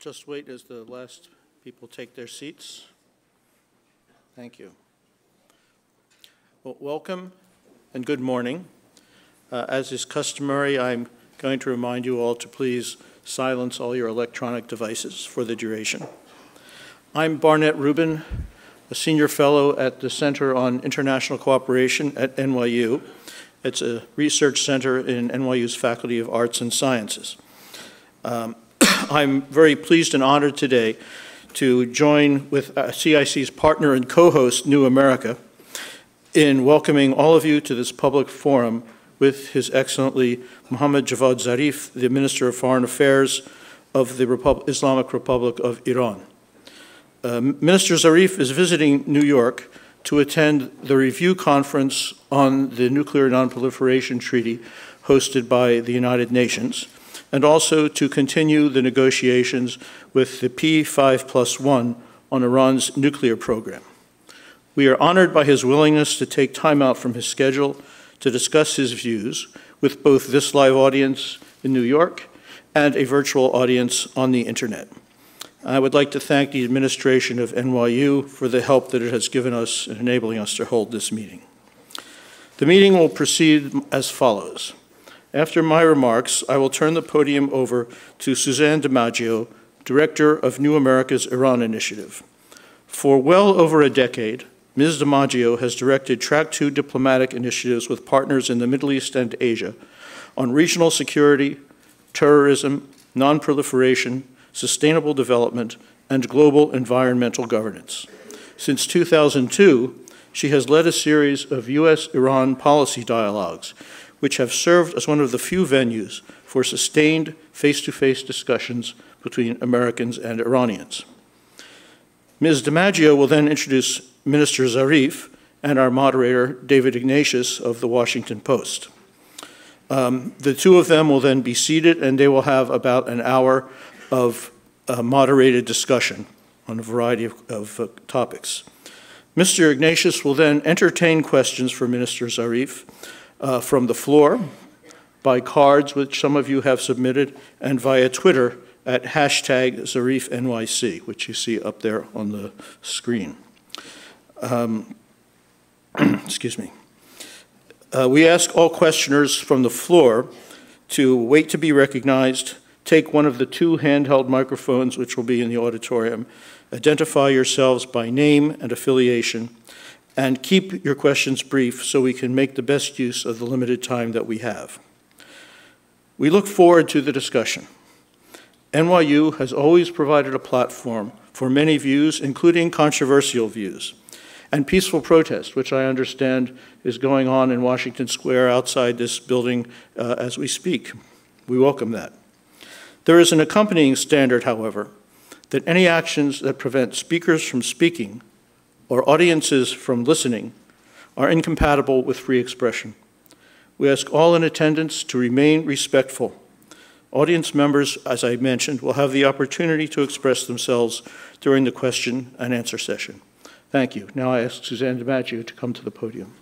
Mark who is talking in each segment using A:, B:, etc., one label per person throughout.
A: just wait as the last people take their seats. Thank you. Well, welcome and good morning. As is customary, I'm going to remind you all to please silence all your electronic devices for the duration. I'm Barnett Rubin, a senior fellow at the Center on International Cooperation at NYU. It's a research center in NYU's Faculty of Arts and Sciences. I'm very pleased and honored today to join with CIC's partner and co-host, New America, in welcoming all of you to this public forum with His Excellency Mohammad Javad Zarif, the Minister of Foreign Affairs of the Islamic Republic of Iran. Minister Zarif is visiting New York to attend the review conference on the Nuclear Non-Proliferation Treaty hosted by the United Nations, and also to continue the negotiations with the P5+1 on Iran's nuclear program. We are honored by his willingness to take time out from his schedule to discuss his views with both this live audience in New York and a virtual audience on the internet. I would like to thank the administration of NYU for the help that it has given us in enabling us to hold this meeting. The meeting will proceed as follows. After my remarks, I will turn the podium over to Suzanne DiMaggio, Director of New America's Iran Initiative. For well over a decade, Ms. DiMaggio has directed Track 2 diplomatic initiatives with partners in the Middle East and Asia on regional security, terrorism, non-proliferation, sustainable development, and global environmental governance. Since 2002, she has led a series of U.S.-Iran policy dialogues, which have served as one of the few venues for sustained face-to-face discussions between Americans and Iranians. Ms. DiMaggio will then introduce Minister Zarif and our moderator, David Ignatius of the Washington Post. The two of them will then be seated, and they will have about an hour of moderated discussion on a variety of topics. Mr. Ignatius will then entertain questions for Minister Zarif from the floor, by cards which some of you have submitted, and via Twitter at #ZarifNYC, which you see up there on the screen. Excuse me. We ask all questioners from the floor to wait to be recognized, take one of the two handheld microphones which will be in the auditorium, identify yourselves by name and affiliation, and keep your questions brief so we can make the best use of the limited time that we have. We look forward to the discussion. NYU has always provided a platform for many views, including controversial views, and peaceful protest, which I understand is going on in Washington Square outside this building as we speak. We welcome that. There is an accompanying standard, however, that any actions that prevent speakers from speaking or audiences from listening are incompatible with free expression. We ask all in attendance to remain respectful. Audience members, as I mentioned, will have the opportunity to express themselves during the question and answer session. Thank you. Now I ask Suzanne DiMaggio to come to the podium.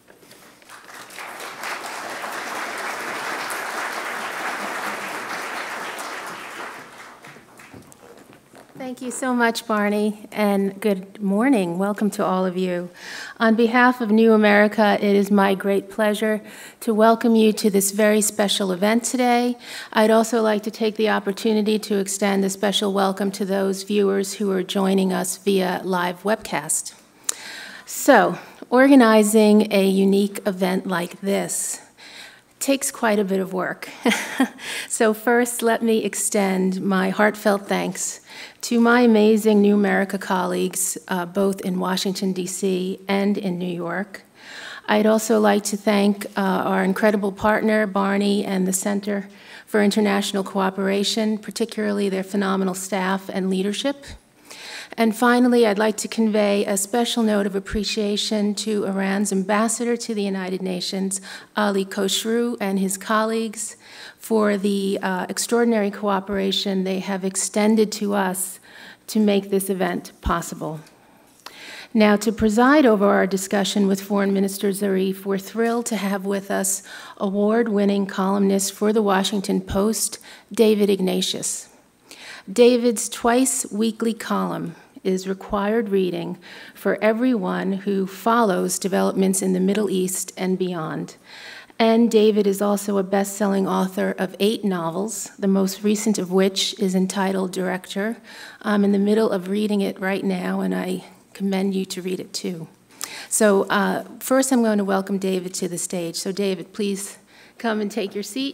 B: Thank you so much, Barney, and good morning. Welcome to all of you. On behalf of New America, it is my great pleasure to welcome you to this very special event today. I'd also like to take the opportunity to extend a special welcome to those viewers who are joining us via live webcast. So, organizing a unique event like this takes quite a bit of work. So first, let me extend my heartfelt thanks to my amazing New America colleagues, both in Washington, D.C. and in New York. I'd also like to thank our incredible partner, Barney, and the Center for International Cooperation, particularly their phenomenal staff and leadership. And finally, I'd like to convey a special note of appreciation to Iran's ambassador to the United Nations, Ali Khosrow, and his colleagues for the extraordinary cooperation they have extended to us to make this event possible. Now, to preside over our discussion with Foreign Minister Zarif, we're thrilled to have with us award-winning columnist for the Washington Post, David Ignatius. David's twice-weekly column is required reading for everyone who follows developments in the Middle East and beyond. And David is also a best-selling author of 8 novels, the most recent of which is entitled Director. I'm in the middle of reading it right now, and I commend you to read it too. So first I'm going to welcome David to the stage. So David, please come and take your seat.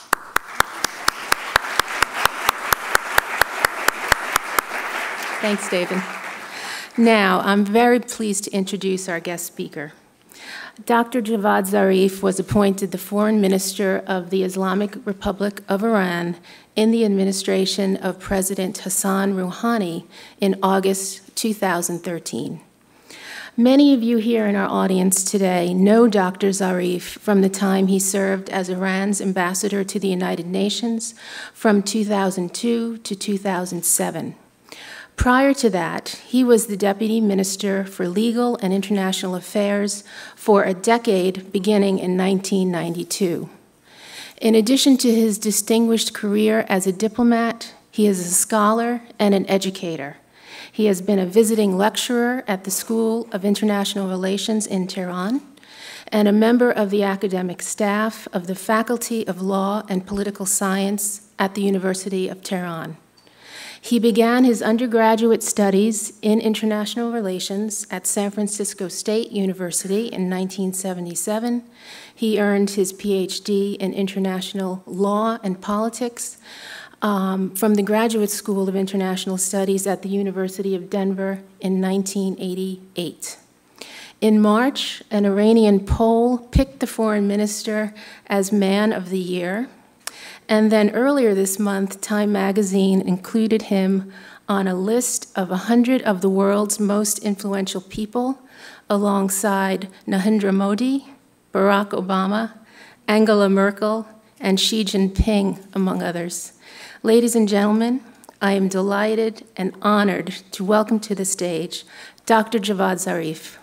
B: Thanks, David. Now, I'm very pleased to introduce our guest speaker. Dr. Javad Zarif was appointed the Foreign Minister of the Islamic Republic of Iran in the administration of President Hassan Rouhani in August 2013. Many of you here in our audience today know Dr. Zarif from the time he served as Iran's ambassador to the United Nations from 2002 to 2007. Prior to that, he was the Deputy Minister for Legal and International Affairs for a decade beginning in 1992. In addition to his distinguished career as a diplomat, he is a scholar and an educator. He has been a visiting lecturer at the School of International Relations in Tehran and a member of the academic staff of the Faculty of Law and Political Science at the University of Tehran. He began his undergraduate studies in international relations at San Francisco State University in 1977. He earned his Ph.D. in international law and politics from the Graduate School of International Studies at the University of Denver in 1988. In March, an Iranian poll picked the foreign minister as Man of the Year. And then earlier this month, Time magazine included him on a list of 100 of the world's most influential people, alongside Narendra Modi, Barack Obama, Angela Merkel, and Xi Jinping, among others. Ladies and gentlemen, I am delighted and honored to welcome to the stage Dr. Javad Zarif.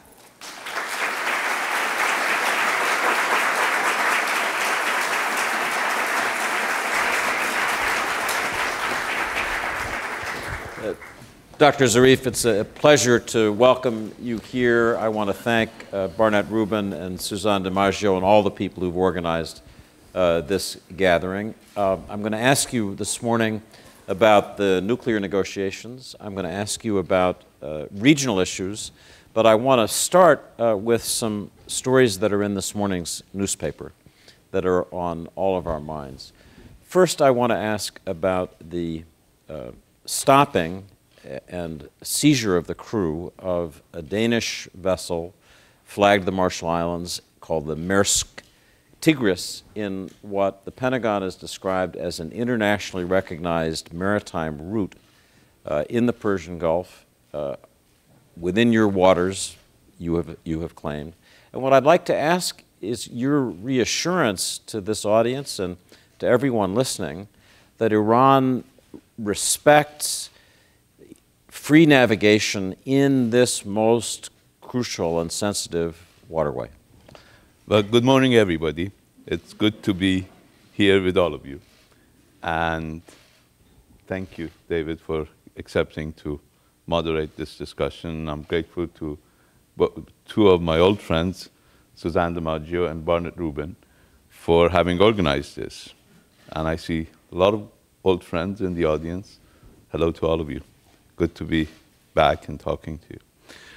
C: Dr. Zarif, it's a pleasure to welcome you here. I want to thank Barnett Rubin and Suzanne DiMaggio and all the people who've organized this gathering. I'm going to ask you this morning about the nuclear negotiations. I'm going to ask you about regional issues, but I want to start with some stories that are in this morning's newspaper that are on all of our minds. First, I want to ask about the stopping and seizure of the crew of a Danish vessel flagged the Marshall Islands called the Maersk Tigris in what the Pentagon has described as an internationally recognized maritime route in the Persian Gulf, within your waters, you have claimed. And what I'd like to ask is your reassurance to this audience and to everyone listening that Iran respects free navigation in this most crucial and sensitive waterway.
D: Well, good morning, everybody. It's good to be here with all of you. And thank you, David, for accepting to moderate this discussion. I'm grateful to 2 of my old friends, Suzanne DiMaggio and Barnett Rubin, for having organized this. And I see a lot of old friends in the audience. Hello to all of you. Good to be back and talking to you.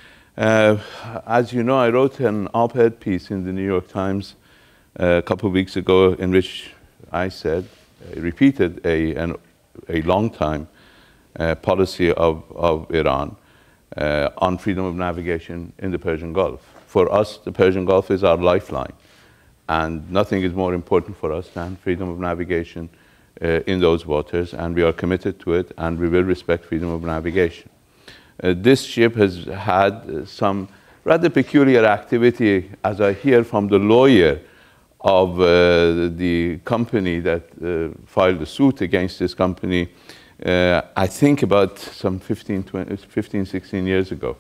D: As you know, I wrote an op-ed piece in the New York Times a couple of weeks ago in which I said, repeated a long-time policy of Iran on freedom of navigation in the Persian Gulf. For us, the Persian Gulf is our lifeline, and nothing is more important for us than freedom of navigation in those waters, and we are committed to it, and we will respect freedom of navigation. This ship has had some rather peculiar activity, as I hear from the lawyer of the company that filed the suit against this company, I think about some 16 years ago,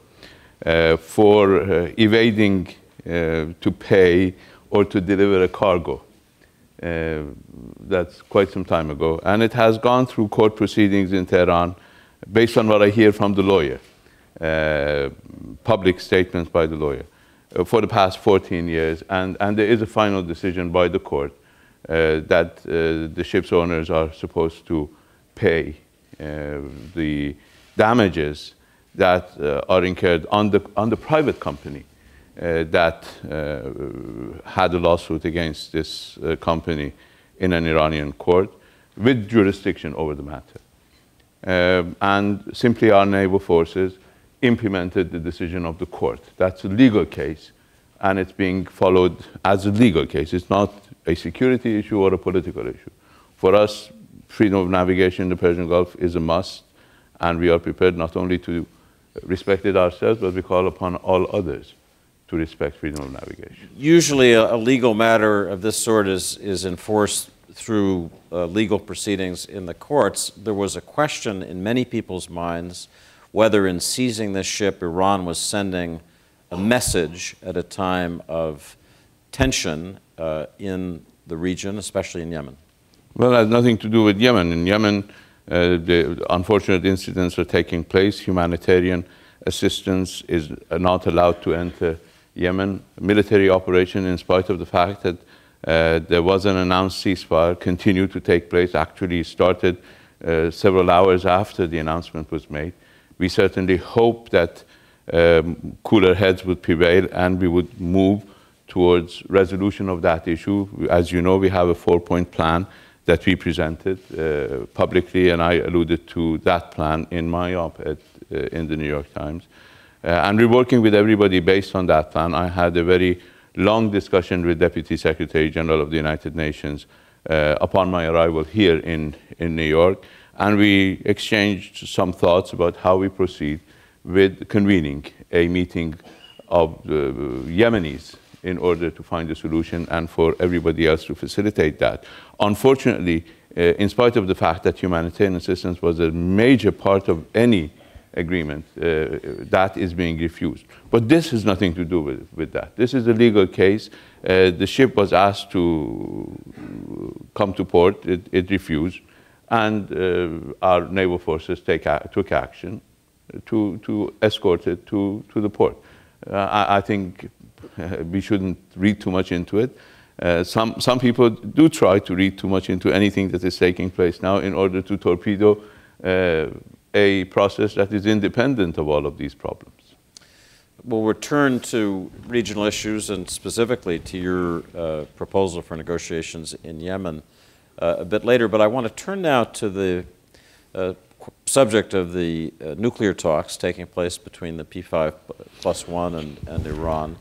D: for evading to pay or to deliver a cargo That's quite some time ago. And it has gone through court proceedings in Tehran based on what I hear from the lawyer, public statements by the lawyer, for the past 14 years. And there is a final decision by the court that the ship's owners are supposed to pay the damages that are incurred on the private company that had a lawsuit against this company in an Iranian court with jurisdiction over the matter. And simply our naval forces implemented the decision of the court. That's a legal case, and it's being followed as a legal case. It's not a security issue or a political issue. For us, freedom of navigation in the Persian Gulf is a must, and we are prepared not only to respect it ourselves, but we call upon all others to respect freedom of navigation.
C: Usually a legal matter of this sort is enforced through legal proceedings in the courts. There was a question in many people's minds whether in seizing this ship, Iran was sending a message at a time of tension in the region, especially in Yemen.
D: Well, it has nothing to do with Yemen. In Yemen, the unfortunate incidents are taking place. Humanitarian assistance is not allowed to enter Yemen. Military operation, in spite of the fact that there was an announced ceasefire, continued to take place, actually started several hours after the announcement was made. We certainly hope that cooler heads would prevail and we would move towards resolution of that issue. As you know, we have a 4-point plan that we presented publicly, and I alluded to that plan in my op-ed in the New York Times. And we're working with everybody based on that plan. I had a very long discussion with Deputy Secretary General of the United Nations upon my arrival here in New York, and we exchanged some thoughts about how we proceed with convening a meeting of the Yemenis in order to find a solution and for everybody else to facilitate that. Unfortunately, in spite of the fact that humanitarian assistance was a major part of any agreement, that is being refused. But this has nothing to do with that. This is a legal case. The ship was asked to come to port. It refused. And our naval forces took action to escort it to the port. I think we shouldn't read too much into it. Some people do try to read too much into anything that is taking place now in order to torpedo a process that is independent of all of these problems.
C: We'll return to regional issues and specifically to your proposal for negotiations in Yemen a bit later, but I want to turn now to the subject of the nuclear talks taking place between the P5+1 and Iran.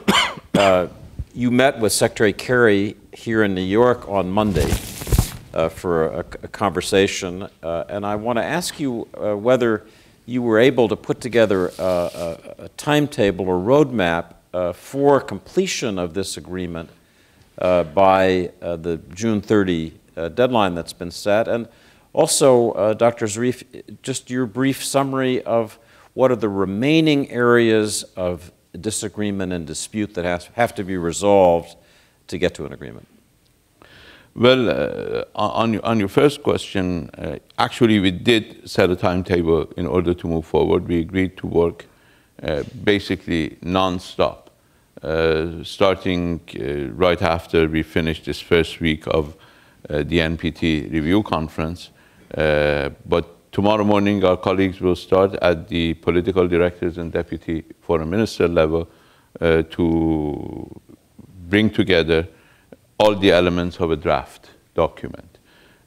C: You met with Secretary Kerry here in New York on Monday for a conversation, and I want to ask you whether you were able to put together a timetable or roadmap for completion of this agreement by the June 30 deadline that's been set. And also, Dr. Zarif, just your brief summary of what are the remaining areas of disagreement and dispute that have to be resolved to get to an agreement.
D: Well, on your first question, actually we did set a timetable in order to move forward. We agreed to work basically non-stop, starting right after we finished this first week of the NPT review conference. But tomorrow morning our colleagues will start at the political directors and deputy foreign minister level to bring together all the elements of a draft document.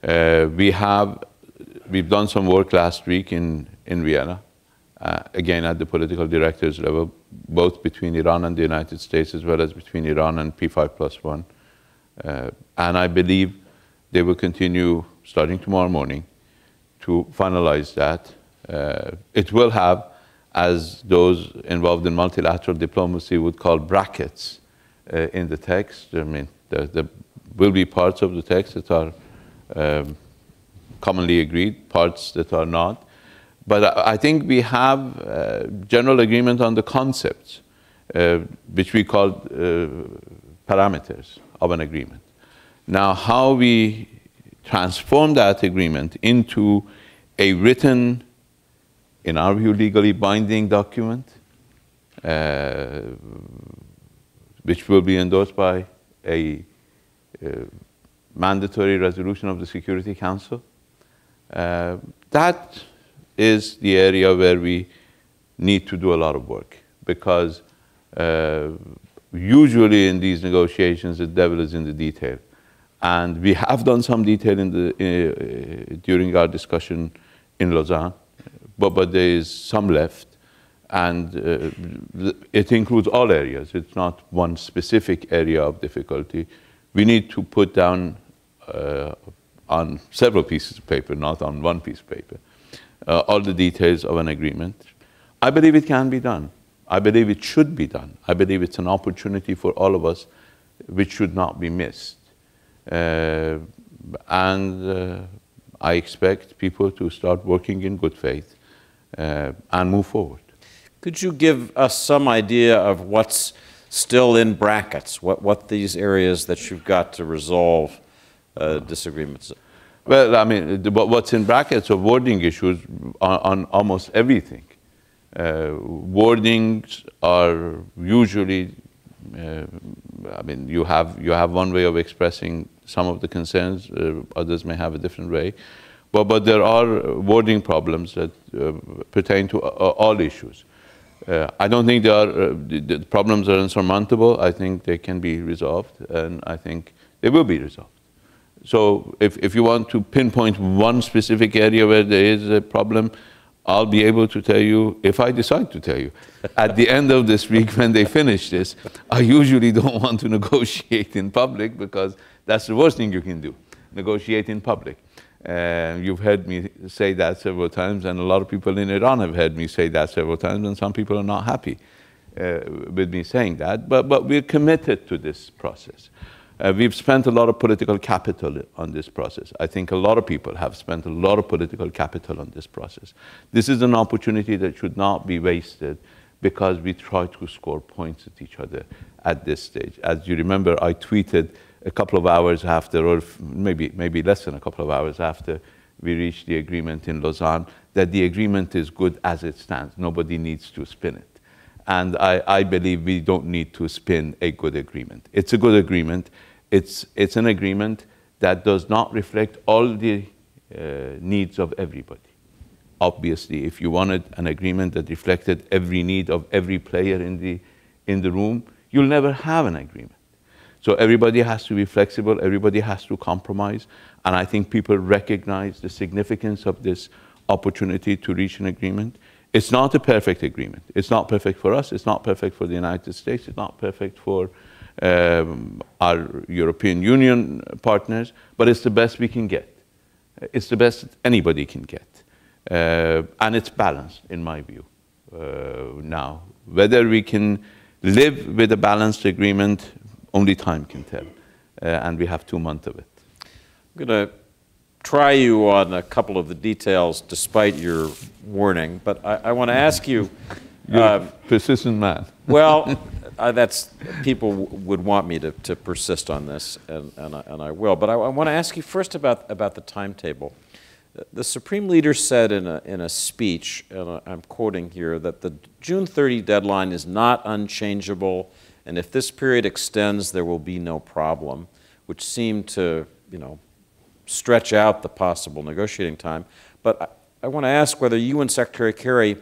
D: We've done some work last week in Vienna, again at the political directors level, both between Iran and the United States as well as between Iran and P5+1. And I believe they will continue starting tomorrow morning to finalize that. It will have, as those involved in multilateral diplomacy would call, brackets in the text. I mean, there will be parts of the text that are commonly agreed, parts that are not. But I think we have general agreement on the concepts, which we call parameters of an agreement. Now, how we transform that agreement into a written, in our view, legally binding document, which will be endorsed by a mandatory resolution of the Security Council. That is the area where we need to do a lot of work, because usually in these negotiations, the devil is in the detail. And we have done some detail during our discussion in Lausanne, but there is some left. And it includes all areas. It's not one specific area of difficulty. We need to put down on several pieces of paper, not on one piece of paper, all the details of an agreement. I believe it can be done. I believe it should be done. I believe it's an opportunity for all of us which should not be missed. I expect people to start working in good faith and move forward.
C: Could you give us some idea of what's still in brackets, what these areas that you've got to resolve disagreements?
D: Well, I mean, what's in brackets are wording issues on almost everything. Wordings are usually, I mean, you have one way of expressing some of the concerns, others may have a different way. But there are wording problems that pertain to all issues. I don't think the problems are insurmountable. I think they can be resolved, and I think they will be resolved. So if you want to pinpoint one specific area where there is a problem, I'll be able to tell you if I decide to tell you. At the end of this week, when they finish this, I usually don't want to negotiate in public, because that's the worst thing you can do, negotiate in public. You've heard me say that several times, and a lot of people in Iran have heard me say that several times, and some people are not happy with me saying that. But we're committed to this process. We've spent a lot of political capital on this process. I think a lot of people have spent a lot of political capital on this process. This is an opportunity that should not be wasted because we try to score points at each other at this stage. As you remember, I tweeted a couple of hours after, or maybe less than a couple of hours after we reached the agreement in Lausanne, that the agreement is good as it stands. Nobody needs to spin it. And I believe we don't need to spin a good agreement. It's a good agreement. It's an agreement that does not reflect all the needs of everybody. Obviously, if you wanted an agreement that reflected every need of every player in the room, you'll never have an agreement. So everybody has to be flexible, everybody has to compromise, and I think people recognize the significance of this opportunity to reach an agreement. It's not a perfect agreement. It's not perfect for us, it's not perfect for the United States, it's not perfect for our European Union partners, but it's the best we can get. It's the best anybody can get. And it's balanced, in my view, now. Whether we can live with a balanced agreement, only time can tell, and we have 2 months of it.
C: I'm going to try you on a couple of the details despite your warning, but I want to ask you...
D: You're a persistent man.
C: Well, people would want me to persist on this, and I will. But I want to ask you first about the timetable. The Supreme Leader said in a speech, and I'm quoting here, that the June 30 deadline is not unchangeable, and if this period extends, there will be no problem, which seemed to, stretch out the possible negotiating time. But I want to ask whether you and Secretary Kerry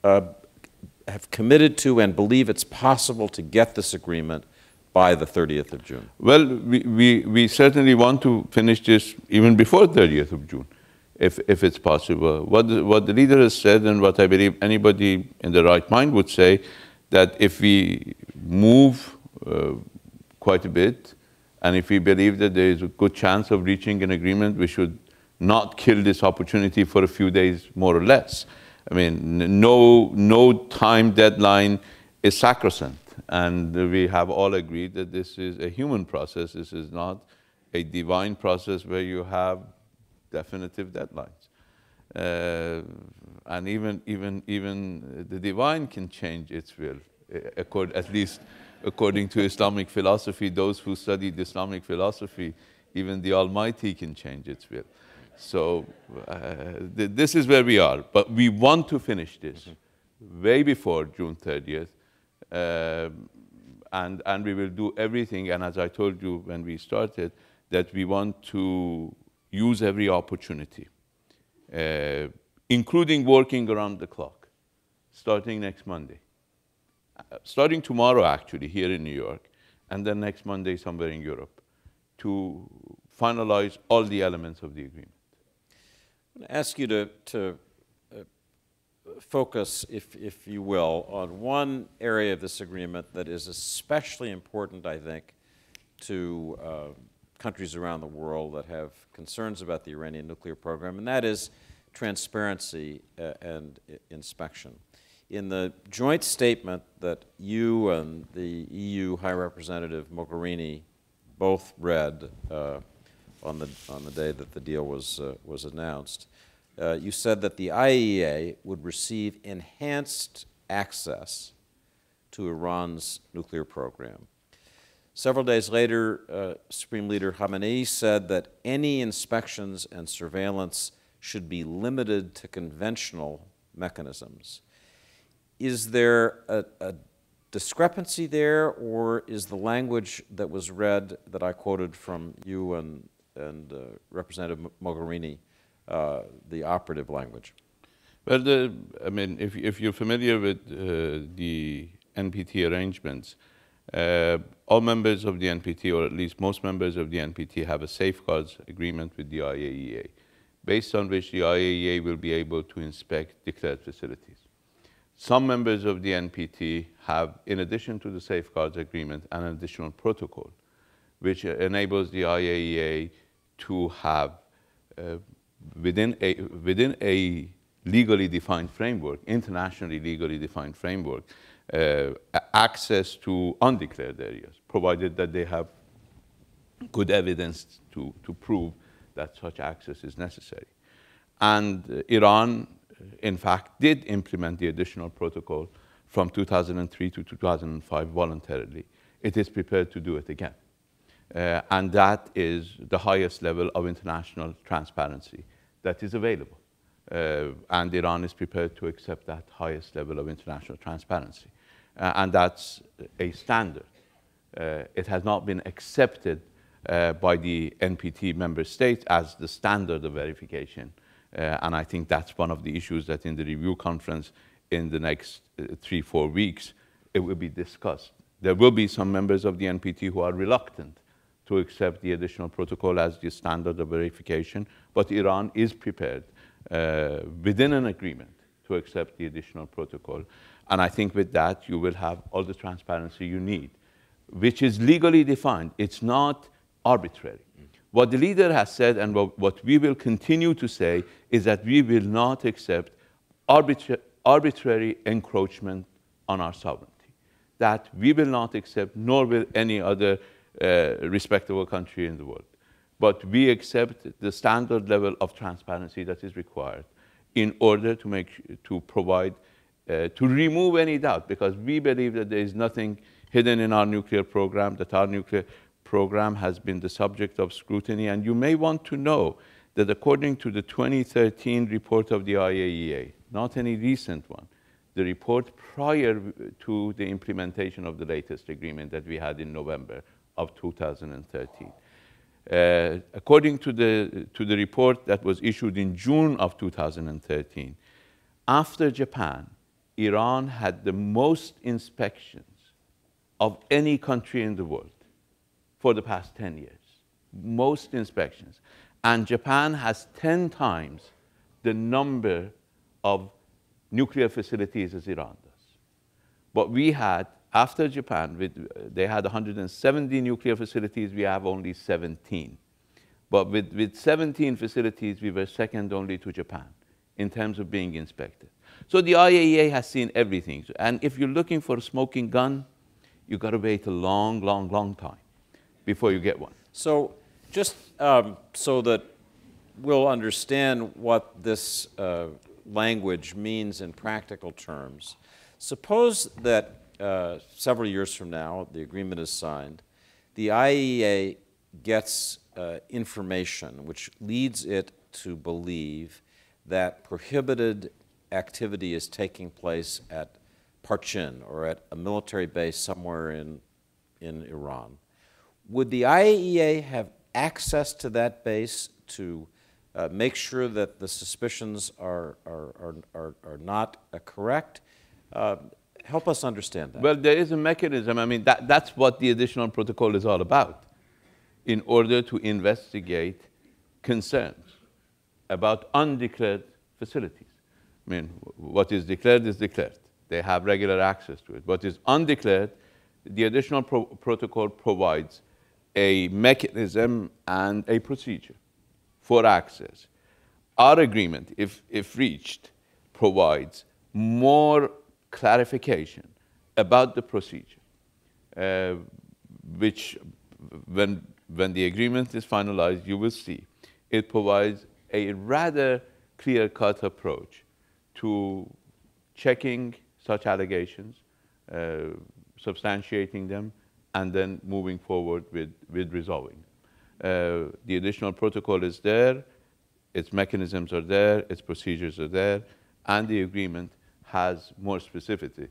C: have committed to and believe it's possible to get this agreement by the 30th of June.
D: Well, we certainly want to finish this even before 30th of June, if it's possible. What the leader has said, and what I believe anybody in the right mind would say, that if we move quite a bit, and if we believe that there is a good chance of reaching an agreement, we should not kill this opportunity for a few days, more or less. I mean, no time deadline is sacrosanct, and we have all agreed that this is a human process. This is not a divine process where you have definitive deadlines. And even the divine can change its will, at least according to Islamic philosophy. Those who studied Islamic philosophy Even the Almighty can change its will. So this is where we are. But we want to finish this way before June 30th. And we will do everything. And as I told you when we started, that we want to use every opportunity, including working around the clock, starting next Monday. Starting tomorrow, actually, here in New York, and then next Monday somewhere in Europe, to finalize all the elements of the agreement.
C: I'm going to ask you to focus, if you will, on one area of this agreement that is especially important, I think, to countries around the world that have concerns about the Iranian nuclear program, and that is transparency and inspection. In the joint statement that you and the EU High Representative Mogherini both read on the day that the deal was announced, you said that the IAEA would receive enhanced access to Iran's nuclear program. Several days later, Supreme Leader Khamenei said that any inspections and surveillance should be limited to conventional mechanisms. Is there a discrepancy there, or is the language that was read that I quoted from you and Representative Mogherini the operative language?
D: Well, I mean, if you're familiar with the NPT arrangements, all members of the NPT, or at least most members of the NPT, have a safeguards agreement with the IAEA, based on which the IAEA will be able to inspect declared facilities. Some members of the NPT have, in addition to the safeguards agreement, an additional protocol, which enables the IAEA to have, within a legally defined framework, internationally legally defined framework, access to undeclared areas, provided that they have good evidence to prove that such access is necessary. And Iran, in fact, did implement the additional protocol from 2003 to 2005 voluntarily. It is prepared to do it again. And that is the highest level of international transparency that is available. And Iran is prepared to accept that highest level of international transparency. And that's a standard. It has not been accepted by the NPT member states as the standard of verification. And I think that's one of the issues that in the review conference in the next 3-4 weeks, it will be discussed. There will be some members of the NPT who are reluctant to accept the additional protocol as the standard of verification, but Iran is prepared within an agreement to accept the additional protocol. And I think with that, you will have all the transparency you need, which is legally defined. It's not arbitrary. What the leader has said, and what we will continue to say, is that we will not accept arbitrary encroachment on our sovereignty. That we will not accept, nor will any other respectable country in the world. But we accept the standard level of transparency that is required in order to provide, to remove any doubt, because we believe that there is nothing hidden in our nuclear program, that our nuclear program has been the subject of scrutiny. And you may want to know that according to the 2013 report of the IAEA, not any recent one, the report prior to the implementation of the latest agreement that we had in November of 2013. According to the report that was issued in June of 2013, after Japan, Iran had the most inspections of any country in the world for the past 10 years. Most inspections. And Japan has 10 times the number of nuclear facilities as Iran does. But we had, after Japan, they had 170 nuclear facilities, we have only 17. But with 17 facilities, we were second only to Japan in terms of being inspected. So the IAEA has seen everything. And if you're looking for a smoking gun, you've got to wait a long, long, long time before you get one.
C: So just so that we'll understand what this language means in practical terms, suppose that several years from now, the agreement is signed, the IAEA gets information which leads it to believe that prohibited activity is taking place at Parchin or at a military base somewhere in Iran, would the IAEA have access to that base to make sure that the suspicions are not correct? Help us understand that.
D: Well, there is a mechanism. I mean, that's what the additional protocol is all about, in order to investigate concerns about undeclared facilities. I mean, what is declared is declared. They have regular access to it. What is undeclared, the additional protocol provides a mechanism and a procedure for access. Our agreement, if reached, provides more clarification about the procedure, which when the agreement is finalized, you will see. It provides a rather clear-cut approach to checking such allegations, substantiating them, and then moving forward with resolving them. The additional protocol is there, its mechanisms are there, its procedures are there, and the agreement has more specificity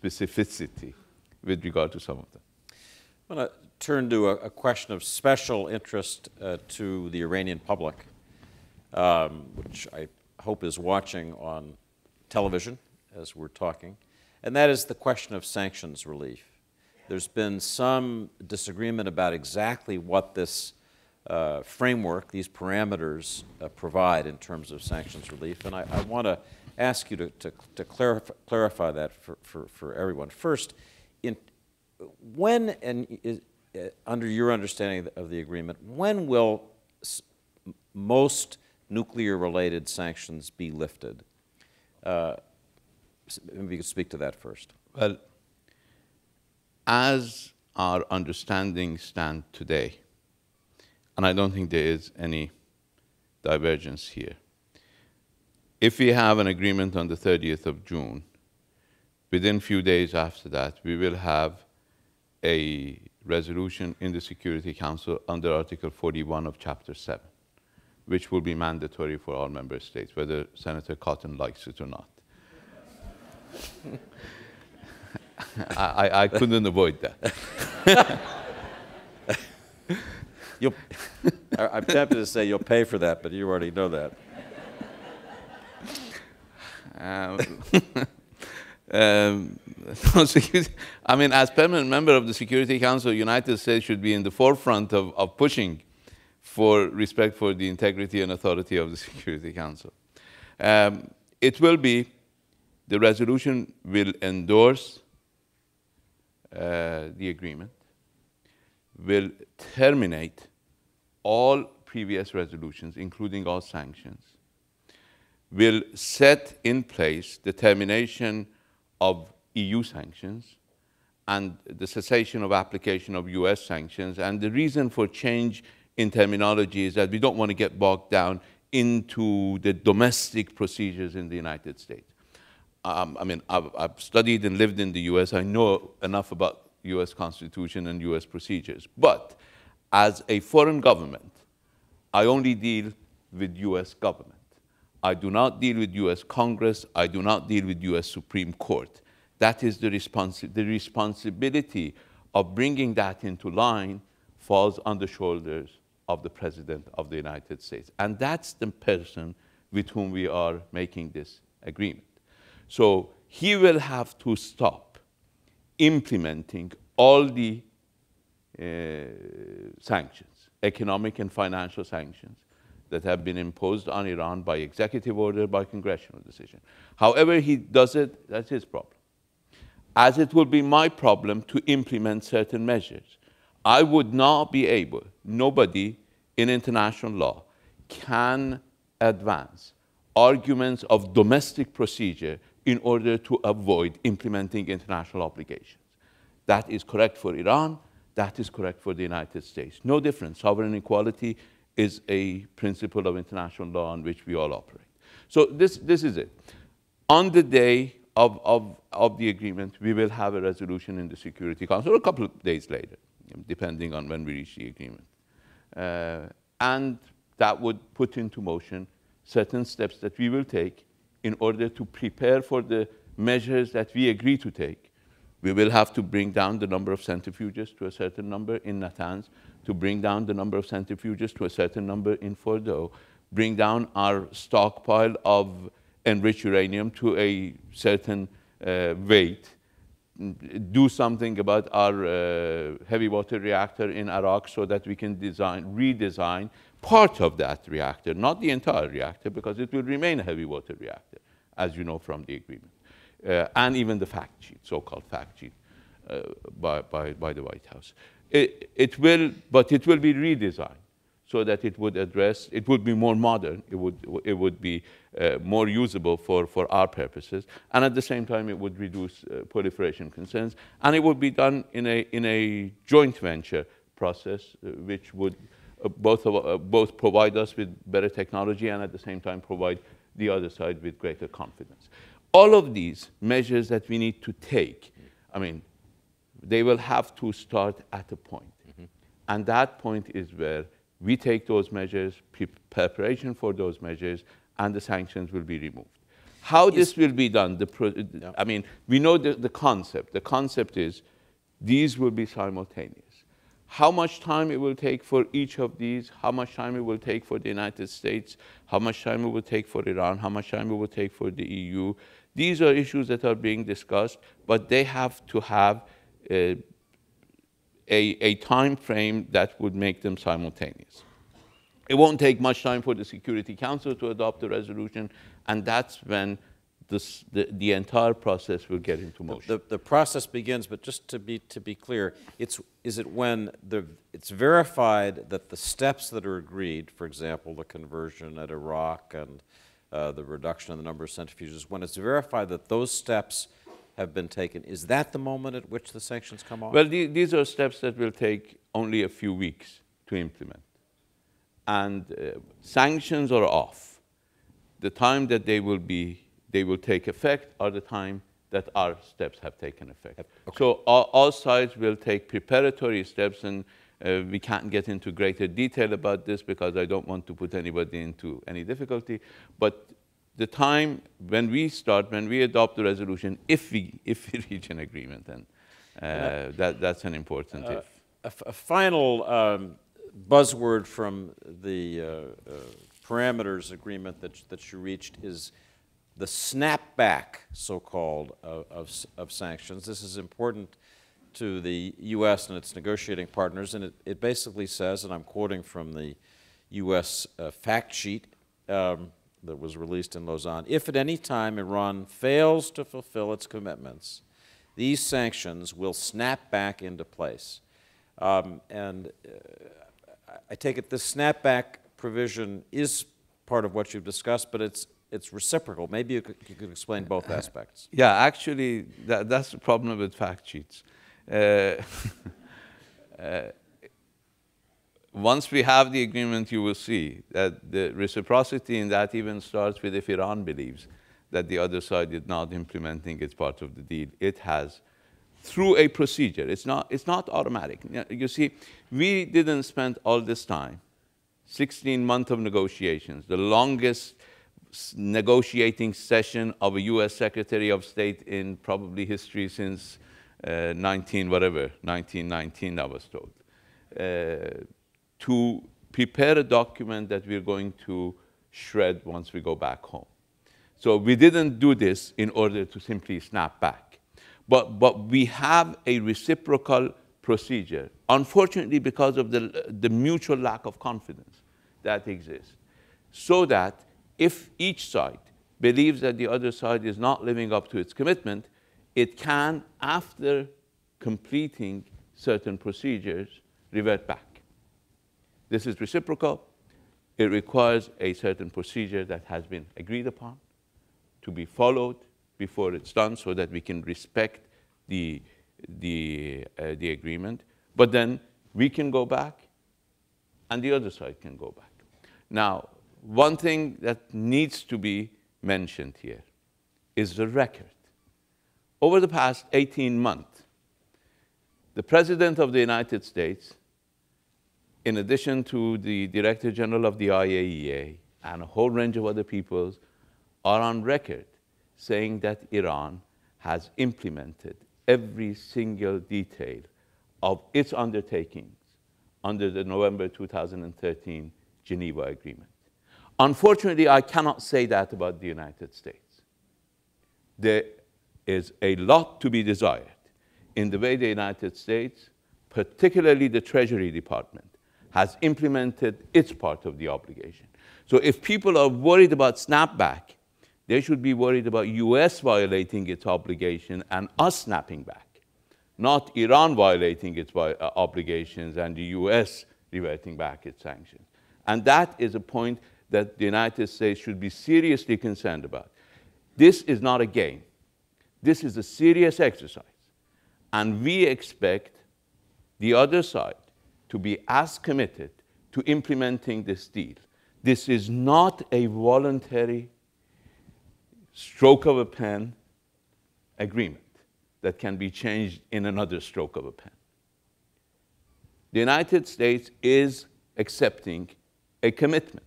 D: with regard to some of them.
C: I want to turn to a question of special interest to the Iranian public, which I hope is watching on television as we're talking, and that is the question of sanctions relief. There's been some disagreement about exactly what this framework, these parameters provide in terms of sanctions relief, and I want to ask you to clarify that for everyone. First, when, and under your understanding of the agreement, when will most nuclear-related sanctions be lifted? Maybe you could speak to that first.
D: Well, as our understanding stands today, and I don't think there is any divergence here, if we have an agreement on the 30th of June, within a few days after that, we will have a resolution in the Security Council under Article 41 of Chapter 7, which will be mandatory for all member states, whether Senator Cotton likes it or not. I couldn't avoid that.
C: I'm tempted to say you'll pay for that, but you already know that.
D: I mean, as permanent member of the Security Council, the United States should be in the forefront of pushing for respect for the integrity and authority of the Security Council. It will be, the resolution will endorse the agreement, will terminate all previous resolutions, including all sanctions, will set in place the termination of EU sanctions and the cessation of application of US sanctions. And the reason for change in terminology is that we don't want to get bogged down into the domestic procedures in the United States. I mean, I've studied and lived in the US. I know enough about US Constitution and US procedures. But as a foreign government, I only deal with US government. I do not deal with US Congress. I do not deal with US Supreme Court. That is the responsibility of bringing that into line falls on the shoulders of the President of the United States. And that's the person with whom we are making this agreement. So he will have to stop implementing all the sanctions, economic and financial sanctions, that have been imposed on Iran by executive order, by congressional decision. However he does it, that's his problem. As it will be my problem to implement certain measures. I would not be able, nobody in international law can advance arguments of domestic procedure in order to avoid implementing international obligations. That is correct for Iran, that is correct for the United States. No difference. Sovereign equality is a principle of international law on which we all operate. So this is it. On the day of the agreement, we will have a resolution in the Security Council, or a couple of days later, depending on when we reach the agreement. And that would put into motion certain steps that we will take in order to prepare for the measures that we agree to take. We will have to bring down the number of centrifuges to a certain number in Natanz, to bring down the number of centrifuges to a certain number in Fordo, bring down our stockpile of enriched uranium to a certain weight, do something about our heavy water reactor in Iraq so that we can redesign part of that reactor, not the entire reactor, because it will remain a heavy water reactor, as you know from the agreement. And even the fact sheet, so-called fact sheet by the White House. But it will be redesigned so that it would be more modern, it would be more usable for our purposes, and at the same time it would reduce proliferation concerns, and it would be done in a joint venture process, which would both provide us with better technology and at the same time provide the other side with greater confidence. All of these measures that we need to take, I mean, they will have to start at a point. And that point is where we take those measures, preparation for those measures, and the sanctions will be removed. How this will be done, I mean, we know the concept. The concept is these will be simultaneous. How much time it will take for each of these, how much time it will take for the United States, how much time it will take for Iran, how much time it will take for the EU, these are issues that are being discussed, but they have to have a time frame that would make them simultaneous. It won't take much time for the Security Council to adopt a resolution, and that's when the entire process will get into motion.
C: The process begins, but just to be clear, is it when it's verified that the steps that are agreed, for example, the conversion at Iraq and the reduction in the number of centrifuges, when it's verified that those steps have been taken, is that the moment at which the sanctions come off?
D: Well, these are steps that will take only a few weeks to implement. And sanctions are off. The time that they will take effect are the time that our steps have taken effect. Okay. So all sides will take preparatory steps, and we can't get into greater detail about this because I don't want to put anybody into any difficulty. But the time when we adopt the resolution, if we reach an agreement, then that's an important if.
C: A final buzzword from the parameters agreement that you reached is the snapback, so-called, of sanctions. This is important to the U.S. and its negotiating partners, and it basically says, and I'm quoting from the U.S. fact sheet that was released in Lausanne, if at any time Iran fails to fulfill its commitments, these sanctions will snap back into place. And I take it this snapback provision is part of what you've discussed, but it's reciprocal. Maybe you could explain both aspects.
D: Yeah, actually, that's the problem with fact sheets. Once we have the agreement, you will see that the reciprocity in that even starts with if Iran believes that the other side is not implementing its part of the deal. It has, through a procedure. It's not automatic. You see, we didn't spend all this time, 16 months of negotiations, the longest negotiating session of a U.S. Secretary of State in probably history since 1919, I was told, to prepare a document that we're going to shred once we go back home. So we didn't do this in order to simply snap back. But we have a reciprocal procedure, unfortunately because of the mutual lack of confidence that exists, so that if each side believes that the other side is not living up to its commitment, it can, after completing certain procedures, revert back. This is reciprocal. It requires a certain procedure that has been agreed upon to be followed before it's done so that we can respect the agreement. But then we can go back and the other side can go back. Now, one thing that needs to be mentioned here is the record. Over the past 18 months, the President of the United States in addition to the Director General of the IAEA and a whole range of other peoples, are on record saying that Iran has implemented every single detail of its undertakings under the November 2013 Geneva Agreement. Unfortunately, I cannot say that about the United States. There is a lot to be desired in the way the United States, particularly the Treasury Department, has implemented its part of the obligation. So if people are worried about snapback, they should be worried about US violating its obligation and us snapping back, not Iran violating its obligations and the US reverting back its sanctions. And that is a point that the United States should be seriously concerned about. This is not a game. This is a serious exercise. And we expect the other side to be as committed to implementing this deal. This is not a voluntary stroke of a pen agreement that can be changed in another stroke of a pen. The United States is accepting a commitment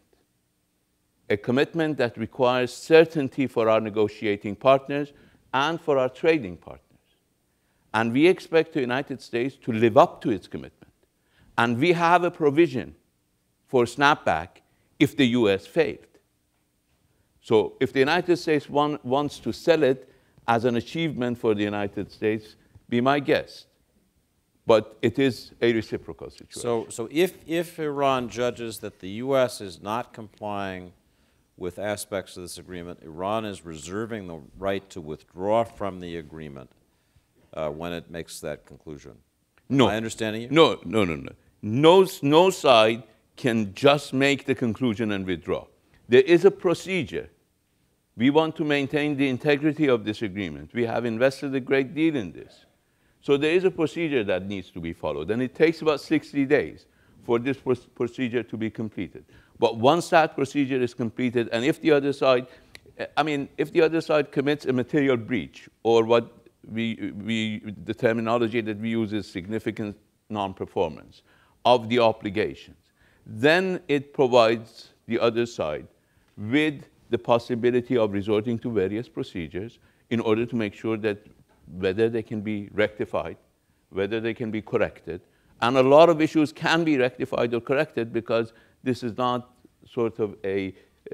D: that requires certainty for our negotiating partners and for our trading partners. And we expect the United States to live up to its commitment. And we have a provision for snapback if the US failed. So if the United States wants to sell it as an achievement for the United States, be my guest. But it is a reciprocal situation.
C: So if Iran judges that the US is not complying with aspects of this agreement, Iran is reserving the right to withdraw from the agreement when it makes that conclusion.
D: No.
C: Am I understanding you?
D: No. No side can just make the conclusion and withdraw. There is a procedure. We want to maintain the integrity of this agreement. We have invested a great deal in this. So there is a procedure that needs to be followed, and it takes about 60 days for this procedure to be completed. But once that procedure is completed, and if the other side, if the other side commits a material breach, or what the terminology that we use is significant non-performance of the obligations, then it provides the other side with the possibility of resorting to various procedures in order to make sure that whether they can be rectified, whether they can be corrected. And a lot of issues can be rectified or corrected because this is not sort of a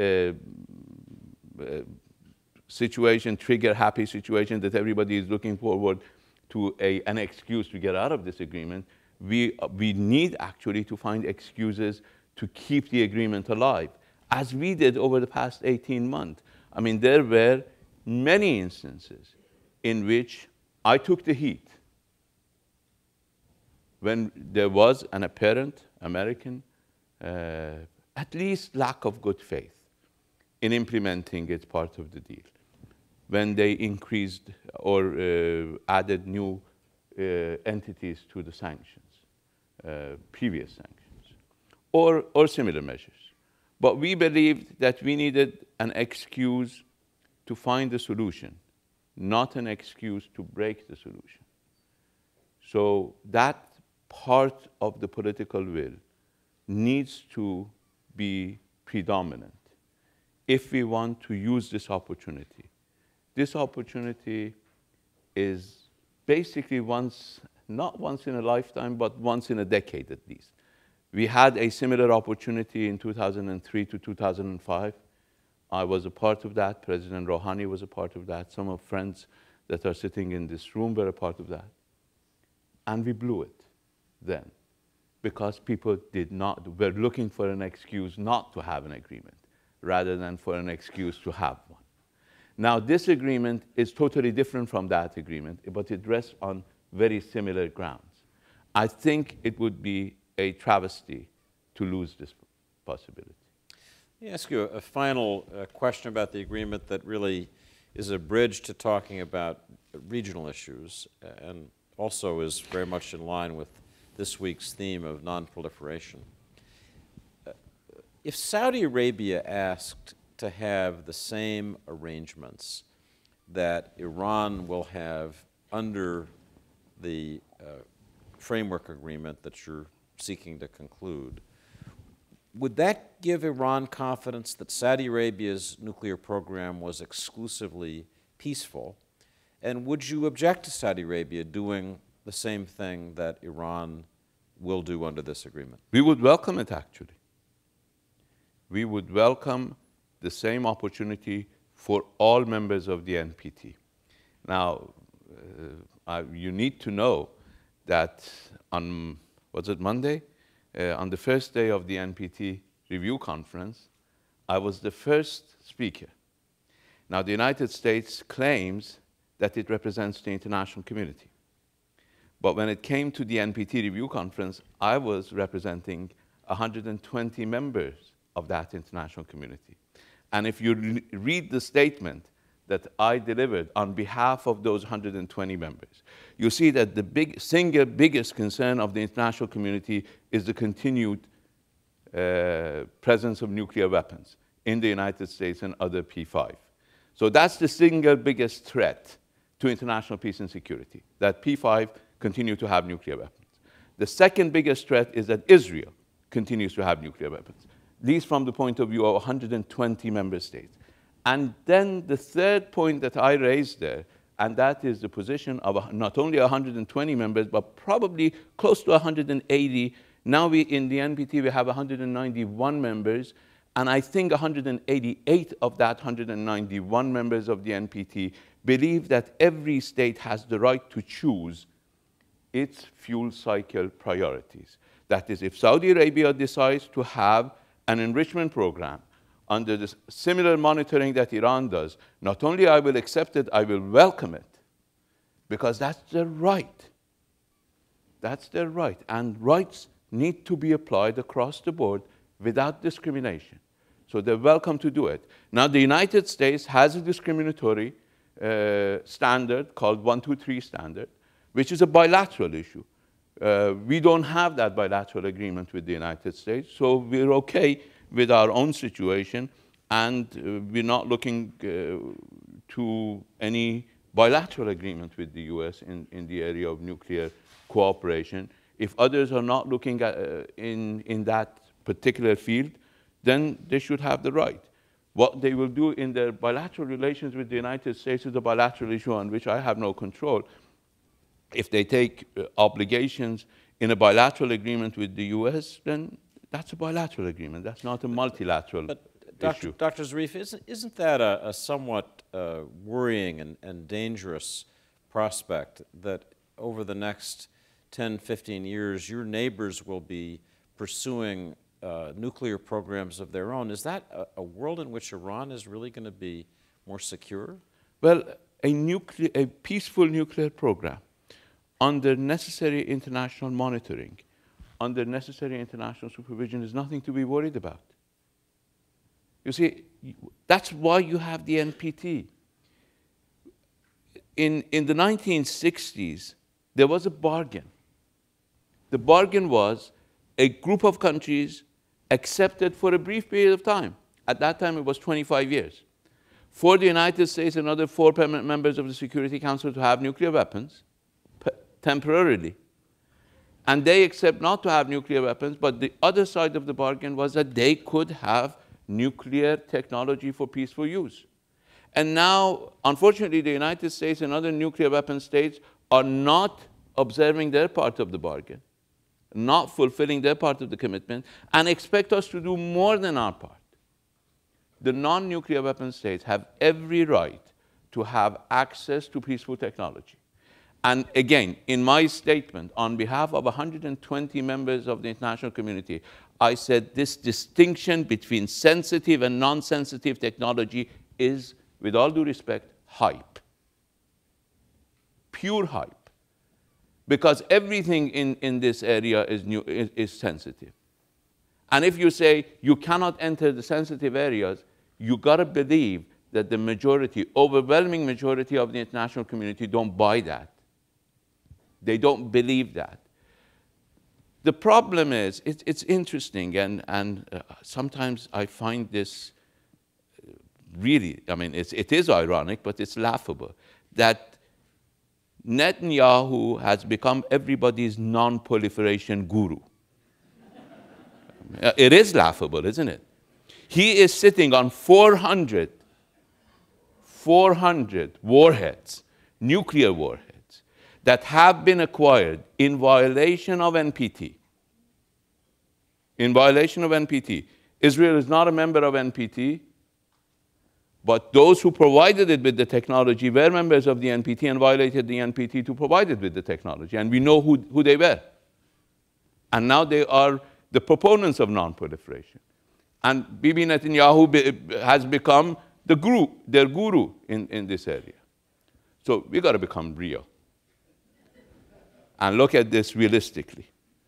D: situation, trigger-happy situation that everybody is looking forward to an excuse to get out of this agreement. We need actually to find excuses to keep the agreement alive, as we did over the past 18 months. There were many instances in which I took the heat when there was an apparent American, at least lack of good faith in implementing its part of the deal, when they increased or added new entities to the sanctions, previous sanctions, or similar measures. But we believed that we needed an excuse to find a solution, not an excuse to break the solution. So that part of the political will needs to be predominant if we want to use this opportunity. This opportunity is basically not once in a lifetime, but once in a decade at least. We had a similar opportunity in 2003 to 2005. I was a part of that. President Rouhani was a part of that. Some of friends that are sitting in this room were a part of that. And we blew it then because people were looking for an excuse not to have an agreement rather than for an excuse to have one. Now, this agreement is totally different from that agreement, but it rests on very similar grounds. I think it would be a travesty to lose this possibility.
C: Let me ask you a final question about the agreement that really is a bridge to talking about regional issues and also is very much in line with this week's theme of non-proliferation. If Saudi Arabia asked to have the same arrangements that Iran will have under the framework agreement that you're seeking to conclude. Would that give Iran confidence that Saudi Arabia's nuclear program was exclusively peaceful? And would you object to Saudi Arabia doing the same thing that Iran will do under this agreement?
D: We would welcome it, actually. We would welcome the same opportunity for all members of the NPT. Now, you need to know that on, was it Monday? On the first day of the NPT review conference, I was the first speaker. Now, the United States claims that it represents the international community. But when it came to the NPT review conference, I was representing 120 members of that international community. And if you read the statement that I delivered on behalf of those 120 members, you see that the single biggest concern of the international community is the continued presence of nuclear weapons in the United States and other P5. So that's the single biggest threat to international peace and security, that P5 continue to have nuclear weapons. The second biggest threat is that Israel continues to have nuclear weapons, at least from the point of view of 120 member states. And then the third point that I raised there, and that is the position of not only 120 members, but probably close to 180. Now in the NPT, we have 191 members, and I think 188 of that 191 members of the NPT believe that every state has the right to choose its fuel cycle priorities. That is, if Saudi Arabia decides to have an enrichment program under the similar monitoring that Iran does, not only I will accept it, I will welcome it, because that's their right. That's their right. And rights need to be applied across the board without discrimination. So they're welcome to do it. Now, the United States has a discriminatory standard called 123 standard, which is a bilateral issue. We don't have that bilateral agreement with the United States, so we're okay with our own situation, and we're not looking to any bilateral agreement with the US in the area of nuclear cooperation. If others are not looking at, in that particular field, then they should have the right. What they will do in their bilateral relations with the United States is a bilateral issue on which I have no control. If they take obligations in a bilateral agreement with the US, then that's a bilateral agreement. That's not a multilateral issue.
C: Dr. Zarif, isn't that a somewhat worrying and dangerous prospect that over the next 10, 15 years, your neighbors will be pursuing nuclear programs of their own? Is that a world in which Iran is really going to be more secure?
D: Well, a peaceful nuclear program under necessary international monitoring, under necessary international supervision, is nothing to be worried about. You see, that's why you have the NPT. In the 1960s, there was a bargain. The bargain was a group of countries accepted for a brief period of time. At that time, it was 25 years. For the United States and other 4 permanent members of the Security Council to have nuclear weapons temporarily. And they accept not to have nuclear weapons, but the other side of the bargain was that they could have nuclear technology for peaceful use. And now, unfortunately, the United States and other nuclear weapon states are not observing their part of the bargain, not fulfilling their part of the commitment, and expect us to do more than our part. The non-nuclear weapon states have every right to have access to peaceful technology. And again, in my statement, on behalf of 120 members of the international community, I said this distinction between sensitive and non-sensitive technology is, with all due respect, hype. Pure hype. Because everything in this area is sensitive. And if you say you cannot enter the sensitive areas, you gotta believe that the majority, overwhelming majority of the international community don't buy that. They don't believe that. The problem is, it's interesting, and sometimes I find this really, I mean, it is ironic, but it's laughable, that Netanyahu has become everybody's non-proliferation guru. It is laughable, isn't it? He is sitting on 400 warheads, nuclear warheads, that have been acquired in violation of NPT. In violation of NPT. Israel is not a member of NPT, but those who provided it with the technology were members of the NPT and violated the NPT to provide it with the technology. And we know who they were. And now they are the proponents of non-proliferation. And Bibi Netanyahu has become their guru in this area. So we got to become real and look at this realistically.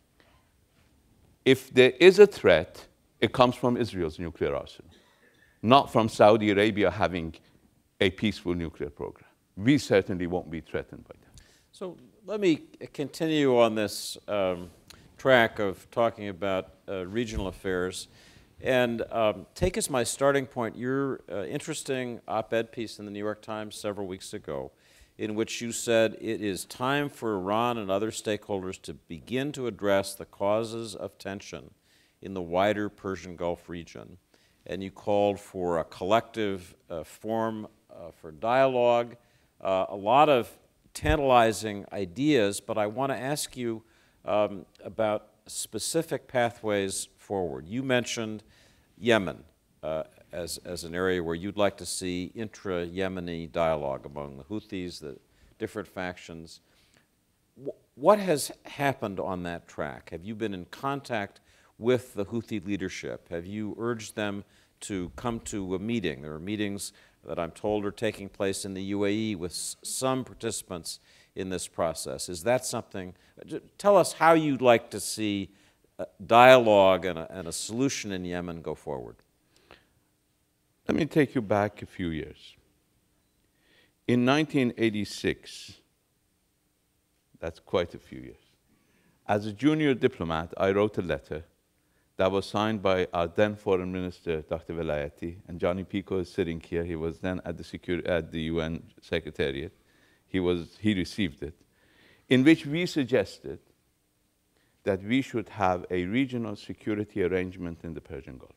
D: If there is a threat, it comes from Israel's nuclear arsenal, not from Saudi Arabia having a peaceful nuclear program. We certainly won't be threatened by that.
C: So let me continue on this track of talking about regional affairs and take as my starting point your interesting op-ed piece in the New York Times several weeks ago, in which you said it is time for Iran and other stakeholders to begin to address the causes of tension in the wider Persian Gulf region. And you called for a collective forum for dialogue, a lot of tantalizing ideas, but I want to ask you about specific pathways forward. You mentioned Yemen as an area where you'd like to see intra-Yemeni dialogue among the Houthis, the different factions. What has happened on that track? Have you been in contact with the Houthi leadership? Have you urged them to come to a meeting? There are meetings that I'm told are taking place in the UAE with some participants in this process. Is that something? Tell us how you'd like to see dialogue and a solution in Yemen go forward.
D: Let me take you back a few years. In 1986, that's quite a few years, as a junior diplomat, I wrote a letter that was signed by our then Foreign Minister, Dr. Velayati, and Johnny Pico is sitting here. He was then at the UN Secretariat. He received it, in which we suggested that we should have a regional security arrangement in the Persian Gulf.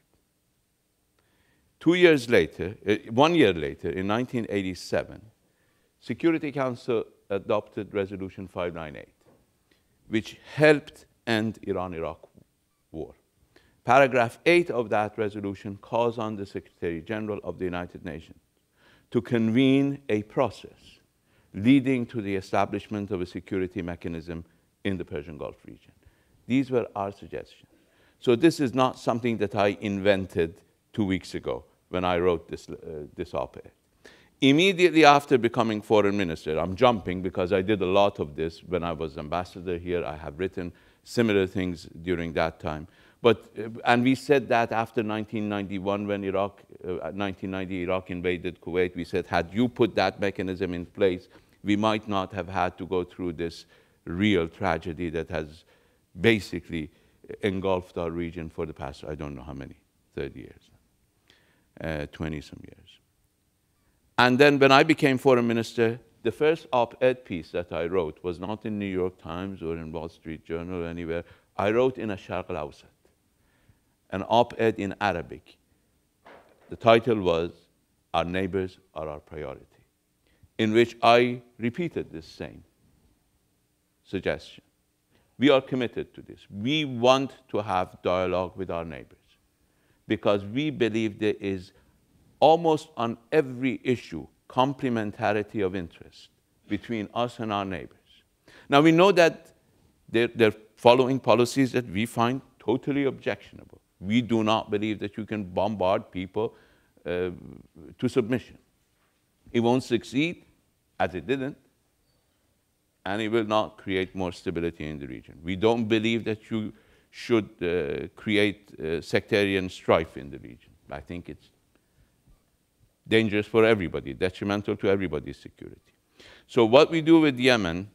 D: 1 year later, in 1987, Security Council adopted Resolution 598, which helped end Iran-Iraq war. Paragraph 8 of that resolution calls on the Secretary General of the United Nations to convene a process leading to the establishment of a security mechanism in the Persian Gulf region. These were our suggestions. So this is not something that I invented 2 weeks ago when I wrote this op-ed. Immediately after becoming foreign minister, I'm jumping because I did a lot of this when I was ambassador here. I have written similar things during that time. And we said that after 1991, when 1990 Iraq invaded Kuwait, we said, had you put that mechanism in place, we might not have had to go through this real tragedy that has basically engulfed our region for the past, I don't know how many, 30 years, 20-some years. And then when I became foreign minister, the first op-ed piece that I wrote was not in New York Times or in Wall Street Journal or anywhere. I wrote in a Sharq al-Awsat, an op-ed in Arabic. The title was, Our Neighbors Are Our Priority, in which I repeated this same suggestion. We are committed to this. We want to have dialogue with our neighbors because we believe there is almost on every issue complementarity of interest between us and our neighbors. Now we know that they're following policies that we find totally objectionable. We do not believe that you can bombard people to submission. It won't succeed, as it didn't, and it will not create more stability in the region. We don't believe that you should create sectarian strife in the region. I think it's dangerous for everybody, detrimental to everybody's security. So what we do with Yemen,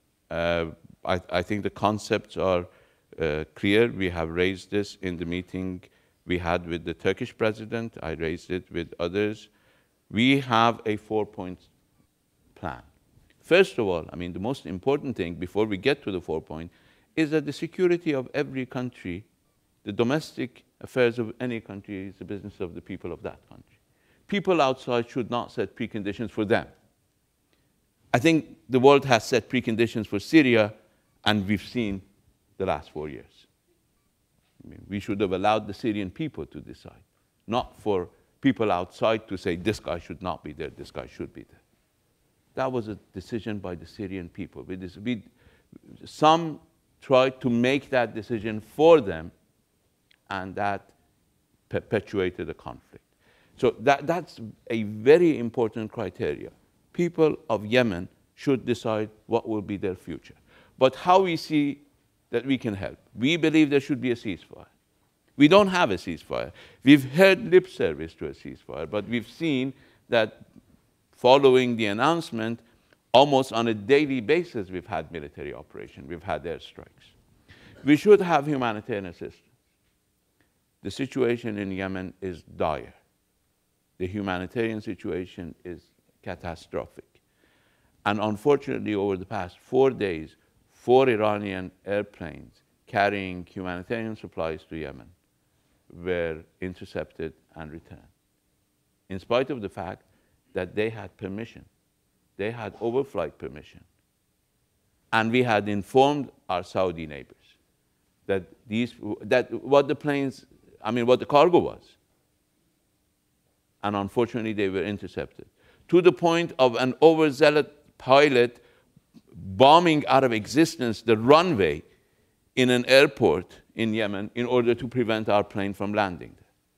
D: I think the concepts are clear. We have raised this in the meeting we had with the Turkish president. I raised it with others. We have a 4-point plan. First of all, I mean, the most important thing before we get to the 4-point is that the security of every country The domestic affairs of any country is the business of the people of that country. People outside should not set preconditions for them. I think the world has set preconditions for Syria, and we've seen the last 4 years. I mean, we should have allowed the Syrian people to decide, not for people outside to say, this guy should not be there, this guy should be there. That was a decision by the Syrian people. Some tried to make that decision for them, and that perpetuated the conflict. So that's a very important criteria. People of Yemen should decide what will be their future. But how we see that we can help. We believe there should be a ceasefire. We don't have a ceasefire. We've heard lip service to a ceasefire, but we've seen that following the announcement, almost on a daily basis, we've had military operation, we've had airstrikes. We should have humanitarian assistance. The situation in Yemen is dire. The humanitarian situation is catastrophic. And unfortunately, over the past 4 days, 4 Iranian airplanes carrying humanitarian supplies to Yemen were intercepted and returned, in spite of the fact that they had permission. They had overflight permission. And we had informed our Saudi neighbors that what the cargo was. And unfortunately, they were intercepted, to the point of an overzealous pilot bombing out of existence the runway in an airport in Yemen in order to prevent our plane from landing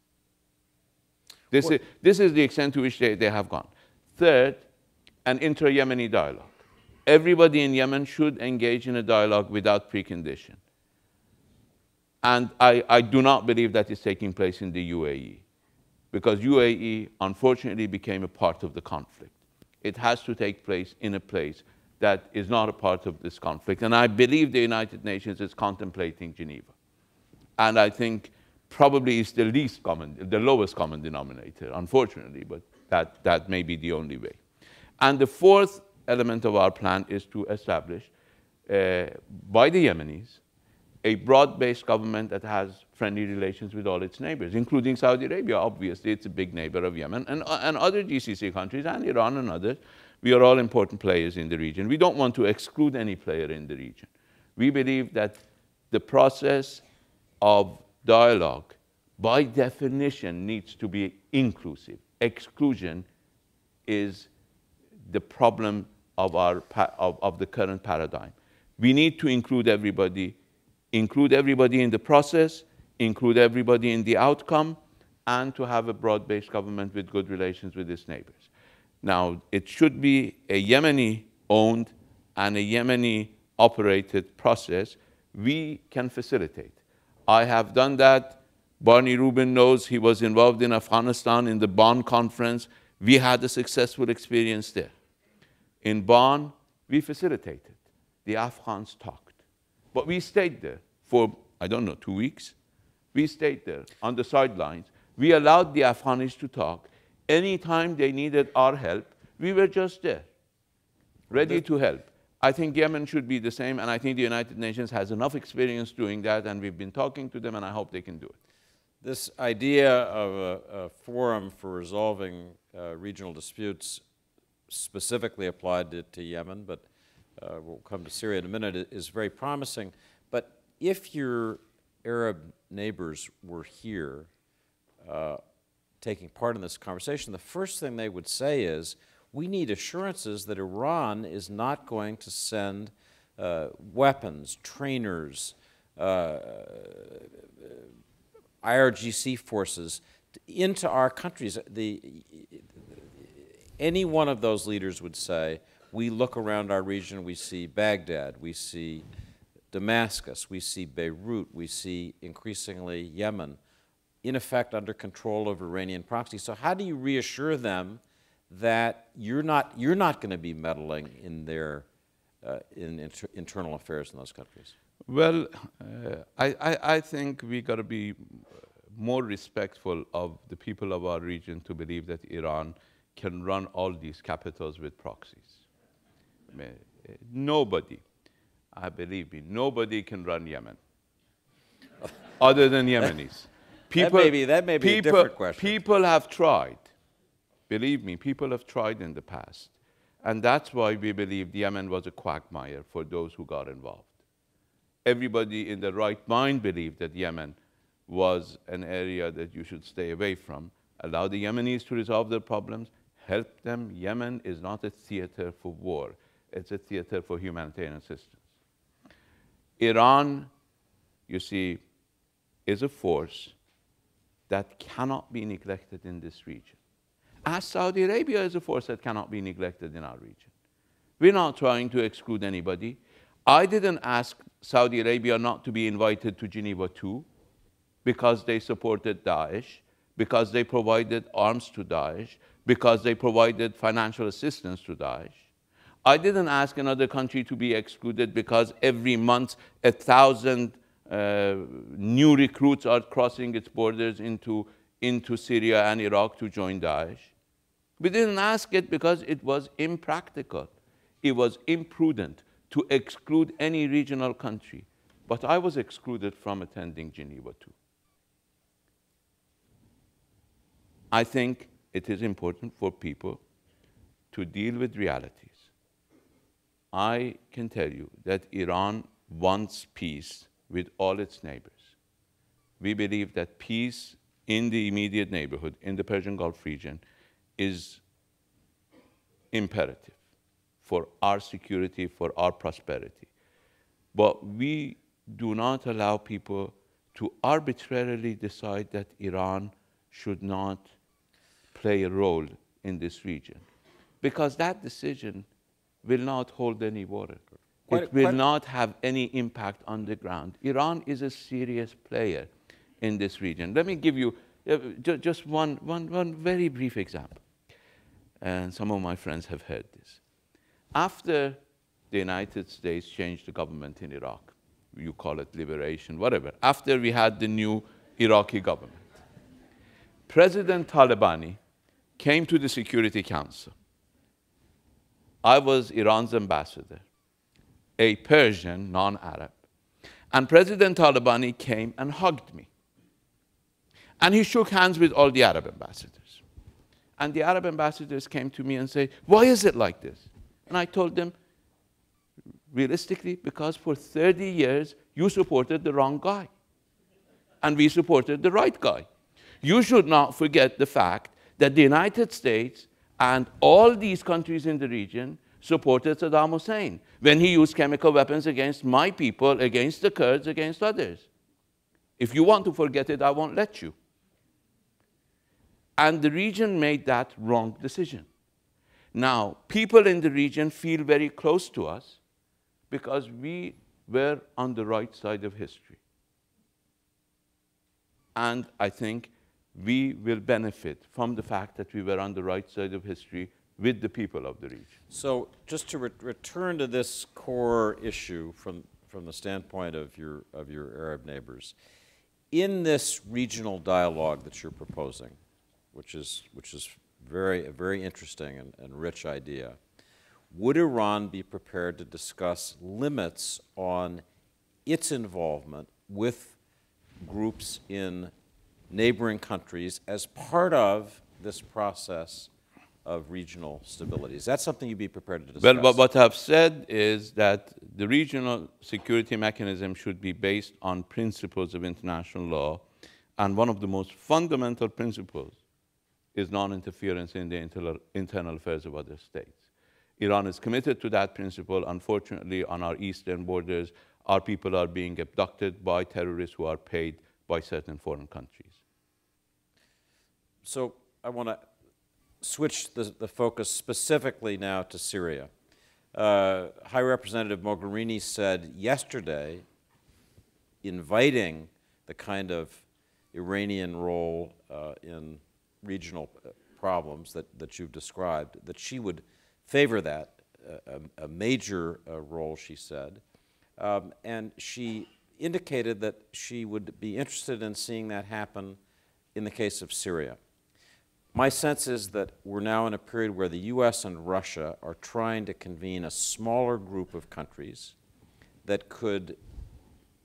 D: there. This is the extent to which they have gone. Third, an intra-Yemeni dialogue. Everybody in Yemen should engage in a dialogue without precondition. And I do not believe that is taking place in the UAE, because UAE, unfortunately, became a part of the conflict. It has to take place in a place that is not a part of this conflict. And I believe the United Nations is contemplating Geneva. And I think probably it's the lowest common denominator, unfortunately, but that may be the only way. And the fourth element of our plan is to establish, by the Yemenis, a broad-based government that has friendly relations with all its neighbors, including Saudi Arabia. Obviously, it's a big neighbor of Yemen, and other GCC countries, and Iran and others. We are all important players in the region. We don't want to exclude any player in the region. We believe that the process of dialogue, by definition, needs to be inclusive. Exclusion is the problem of the current paradigm. We need to include everybody in the process, include everybody in the outcome, and to have a broad-based government with good relations with its neighbors. Now, it should be a Yemeni-owned and a Yemeni-operated process. We can facilitate. I have done that. Barney Rubin knows he was involved in Afghanistan in the Bonn conference. We had a successful experience there. In Bonn, we facilitated. The Afghans talked. But we stayed there for, 2 weeks. We stayed there on the sidelines. We allowed the Afghans to talk. Anytime they needed our help, we were just there, ready to help. I think Yemen should be the same, and I think the United Nations has enough experience doing that, and we've been talking to them, and I hope they can do it.
C: This idea of a forum for resolving regional disputes, specifically applied to Yemen, but we'll come to Syria in a minute, is very promising. But if your Arab neighbors were here taking part in this conversation, the first thing they would say is, we need assurances that Iran is not going to send weapons, trainers, IRGC forces into our countries. Any one of those leaders would say, we look around our region, we see Baghdad, we see Damascus, we see Beirut, we see increasingly Yemen, in effect under control of Iranian proxies. So how do you reassure them that you're not going to be meddling in their internal affairs in those countries?
D: Well, I think we got to be more respectful of the people of our region to believe that Iran can run all these capitals with proxies. I mean, nobody, I believe me, nobody can run Yemen. other than Yemenis.
C: That may be a different question.
D: People have tried. Believe me, people have tried in the past. And that's why we believe Yemen was a quagmire for those who got involved. Everybody in their right mind believed that Yemen was an area that you should stay away from. Allow the Yemenis to resolve their problems, help them. Yemen is not a theater for war. It's a theater for humanitarian assistance. Iran, you see, is a force that cannot be neglected in this region. As Saudi Arabia is a force that cannot be neglected in our region. We're not trying to exclude anybody. I didn't ask Saudi Arabia not to be invited to Geneva II because they supported Daesh, because they provided arms to Daesh, because they provided financial assistance to Daesh. I didn't ask another country to be excluded because every month 1,000 new recruits are crossing its borders into Syria and Iraq to join Daesh. We didn't ask it because it was impractical. It was imprudent to exclude any regional country. But I was excluded from attending Geneva II. I think it is important for people to deal with realities. I can tell you that Iran wants peace with all its neighbors. We believe that peace in the immediate neighborhood, in the Persian Gulf region, is imperative for our security, for our prosperity. But we do not allow people to arbitrarily decide that Iran should not play a role in this region, because that decision will not hold any water. It will not have any impact on the ground. Iran is a serious player in this region. Let me give you just one very brief example. And some of my friends have heard this. After the United States changed the government in Iraq, you call it liberation, whatever, after we had the new Iraqi government, President Talabani came to the Security Council. I was Iran's ambassador, a Persian, non-Arab. And President Talabani came and hugged me. And he shook hands with all the Arab ambassadors. And the Arab ambassadors came to me and said, why is it like this? And I told them, realistically, because for 30 years, you supported the wrong guy. And we supported the right guy. You should not forget the fact that the United States and all these countries in the region supported Saddam Hussein when he used chemical weapons against my people, against the Kurds, against others. If you want to forget it, I won't let you. And the region made that wrong decision. Now, people in the region feel very close to us because we were on the right side of history. And I think we will benefit from the fact that we were on the right side of history with the people of the region.
C: So just to return to this core issue from the standpoint of your Arab neighbors, in this regional dialogue that you're proposing, which is a very interesting and rich idea, would Iran be prepared to discuss limits on its involvement with groups in neighboring countries as part of this process of regional stability? Is that something you'd be prepared to discuss?
D: Well, what I've said is that the regional security mechanism should be based on principles of international law, and one of the most fundamental principles is non-interference in the internal affairs of other states. Iran is committed to that principle. Unfortunately, on our eastern borders, our people are being abducted by terrorists who are paid by certain foreign countries.
C: So I want to switch the focus specifically now to Syria. High Representative Mogherini said yesterday, inviting the kind of Iranian role in regional problems that you've described, that she would favor that, a major role, she said. And she indicated that she would be interested in seeing that happen in the case of Syria. My sense is that we're now in a period where the U.S. and Russia are trying to convene a smaller group of countries that could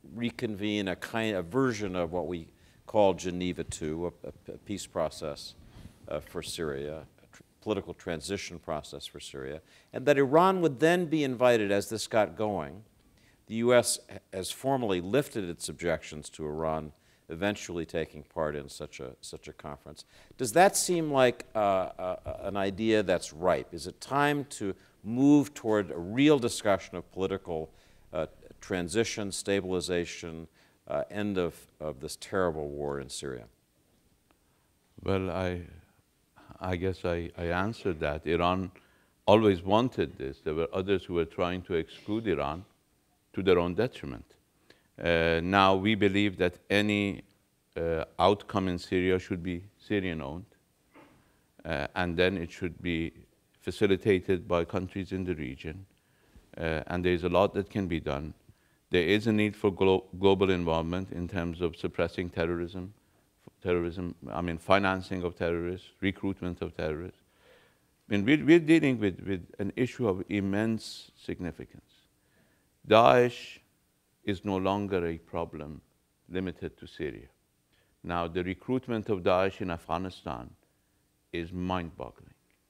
C: reconvene a version of what we call Geneva II, a peace process for Syria, political transition process for Syria, and that Iran would then be invited as this got going. The U.S. has formally lifted its objections to Iran eventually taking part in such a conference. Does that seem like an idea that's ripe? Is it time to move toward a real discussion of political transition, stabilization, end of this terrible war in Syria?
D: Well, I guess I answered that. Iran always wanted this. There were others who were trying to exclude Iran to their own detriment. Now we believe that any outcome in Syria should be Syrian-owned, and then it should be facilitated by countries in the region, and there's a lot that can be done. There is a need for global involvement in terms of suppressing terrorism, financing of terrorists, recruitment of terrorists. I mean, we're dealing with an issue of immense significance. Daesh is no longer a problem limited to Syria. Now, the recruitment of Daesh in Afghanistan is mind-boggling.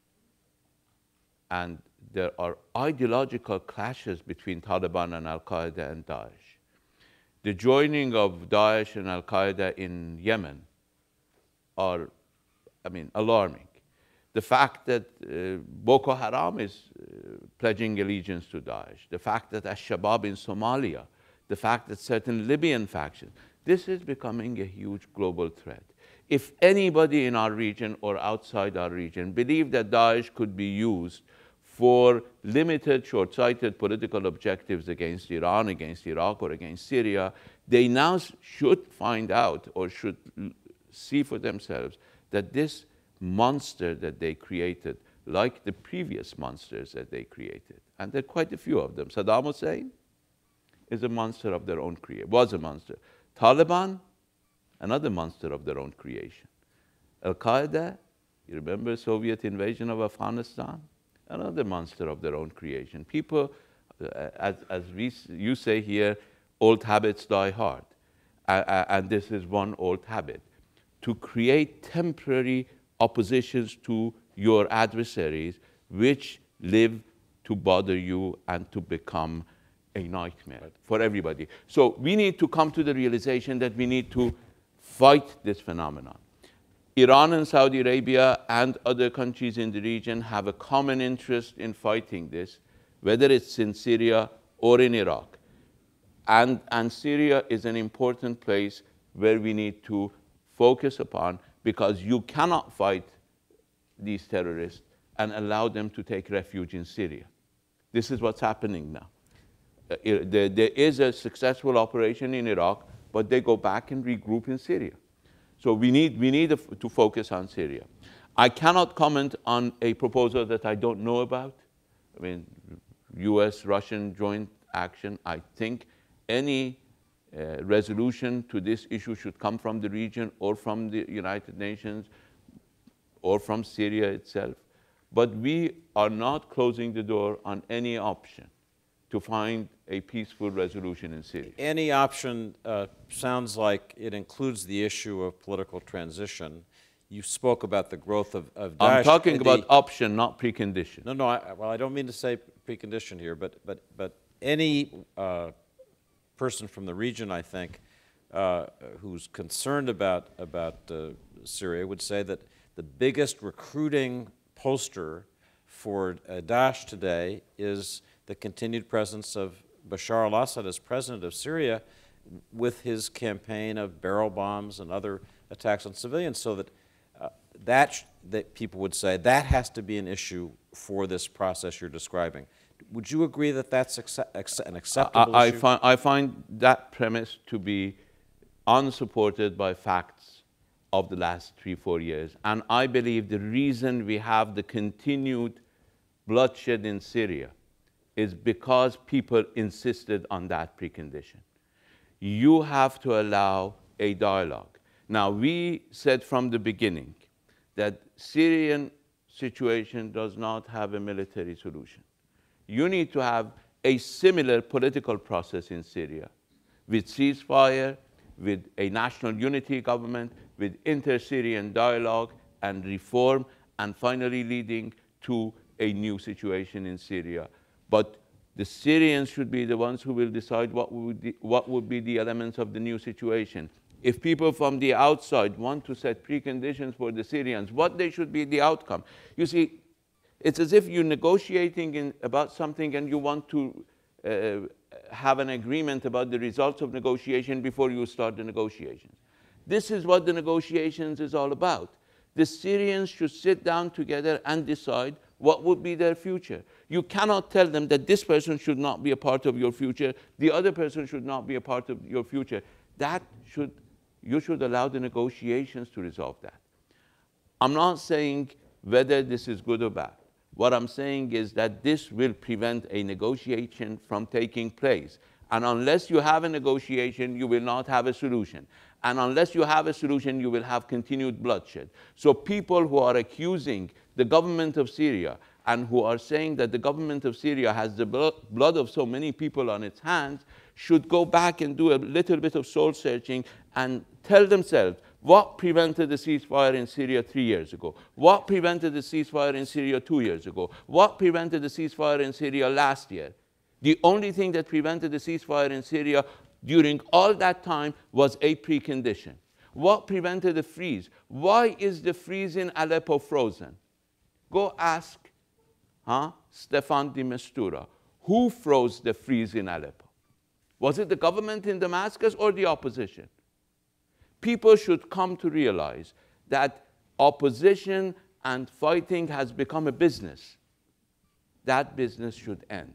D: And there are ideological clashes between Taliban and Al-Qaeda and Daesh. The joining of Daesh and Al-Qaeda in Yemen are, alarming. The fact that Boko Haram is pledging allegiance to Daesh, the fact that Al-Shabaab in Somalia, the fact that certain Libyan factions, this is becoming a huge global threat. If anybody in our region or outside our region believed that Daesh could be used for limited, short-sighted political objectives against Iran, against Iraq, or against Syria, they now should find out or should see for themselves that this monster that they created, like the previous monsters that they created, and there are quite a few of them. Saddam Hussein is a monster of their own creation, was a monster. Taliban, another monster of their own creation. Al-Qaeda, you remember Soviet invasion of Afghanistan? Another monster of their own creation. People, you say here, old habits die hard. And this is one old habit. To create temporary oppositions to your adversaries, which live to bother you and to become a nightmare for everybody. So we need to come to the realization that we need to fight this phenomenon. Iran and Saudi Arabia and other countries in the region have a common interest in fighting this, whether it's in Syria or in Iraq. And Syria is an important place where we need to focus upon, because you cannot fight these terrorists and allow them to take refuge in Syria. This is what's happening now. There is a successful operation in Iraq, but they go back and regroup in Syria. So we need to focus on Syria. I cannot comment on a proposal that I don't know about. I mean, US-Russian joint action. I think any resolution to this issue should come from the region or from the United Nations or from Syria itself. But we are not closing the door on any option to find a peaceful resolution in Syria.
C: Any option sounds like it includes the issue of political transition. You spoke about the growth of Daesh.
D: I'm talking about option, not precondition.
C: No, I don't mean to say precondition here, but any person from the region, I think, who's concerned about Syria would say that the biggest recruiting poster for Daesh today is the continued presence of Bashar al-Assad as president of Syria, with his campaign of barrel bombs and other attacks on civilians, so that that people would say that has to be an issue for this process you're describing. Would you agree that that's an acceptable issue?
D: I find that premise to be unsupported by facts of the last 3-4 years. And I believe the reason we have the continued bloodshed in Syria is because people insisted on that precondition. You have to allow a dialogue. Now, we said from the beginning that Syrian situation does not have a military solution. You need to have a similar political process in Syria with ceasefire, with a national unity government, with inter-Syrian dialogue and reform, and finally leading to a new situation in Syria. But the Syrians should be the ones who will decide what would be the elements of the new situation. If people from the outside want to set preconditions for the Syrians, what they should be the outcome. You see, it's as if you're negotiating about something and you want to have an agreement about the results of negotiation before you start the negotiations. This is what the negotiations is all about. The Syrians should sit down together and decide what would be their future. You cannot tell them that this person should not be a part of your future, the other person should not be a part of your future. You should allow the negotiations to resolve that. I'm not saying whether this is good or bad. What I'm saying is that this will prevent a negotiation from taking place. And unless you have a negotiation, you will not have a solution. And unless you have a solution, you will have continued bloodshed. So people who are accusing the government of Syria and who are saying that the government of Syria has the blood of so many people on its hands should go back and do a little bit of soul searching and tell themselves, what prevented the ceasefire in Syria 3 years ago? What prevented the ceasefire in Syria 2 years ago? What prevented the ceasefire in Syria last year? The only thing that prevented the ceasefire in Syria during all that time was a precondition. What prevented the freeze? Why is the freeze in Aleppo frozen? Go ask Stefan de Mistura. Who froze the freeze in Aleppo? Was it the government in Damascus or the opposition? People should come to realize that opposition and fighting has become a business. That business should end.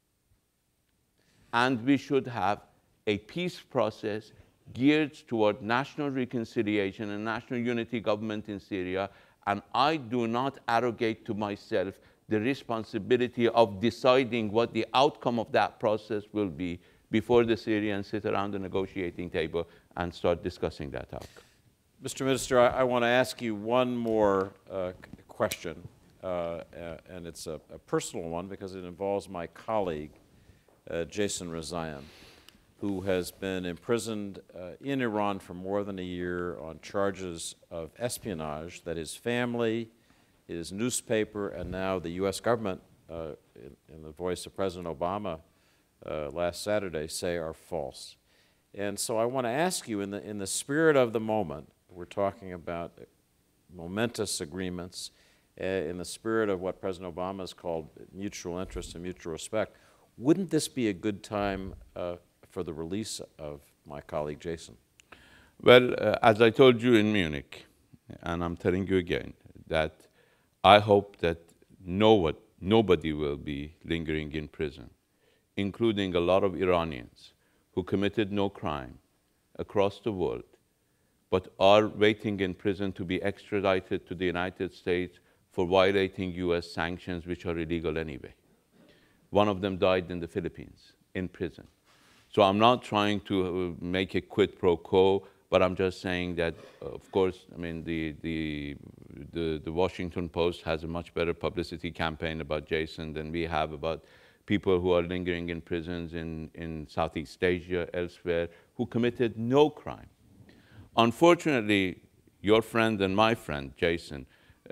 D: And we should have a peace process geared toward national reconciliation and national unity government in Syria. And I do not arrogate to myself the responsibility of deciding what the outcome of that process will be before the Syrians sit around the negotiating table and start discussing that outcome.
C: Mr. Minister, I want to ask you one more question, and it's a personal one because it involves my colleague, Jason Rezaian, who has been imprisoned in Iran for more than a year on charges of espionage that his family, his newspaper, and now the U.S. government, in the voice of President Obama last Saturday, say are false. And so I want to ask you, in the spirit of the moment, we're talking about momentous agreements, in the spirit of what President Obama has called mutual interest and mutual respect, wouldn't this be a good time for the release of my colleague Jason?
D: Well, as I told you in Munich, and I'm telling you again, that I hope that nobody will be lingering in prison, including a lot of Iranians who committed no crime across the world, but are waiting in prison to be extradited to the United States for violating US sanctions, which are illegal anyway. One of them died in the Philippines, in prison. So I'm not trying to make a quid pro quo, but I'm just saying that, of course, I mean, the Washington Post has a much better publicity campaign about Jason than we have about people who are lingering in prisons in Southeast Asia, elsewhere, who committed no crime. Unfortunately, your friend and my friend, Jason,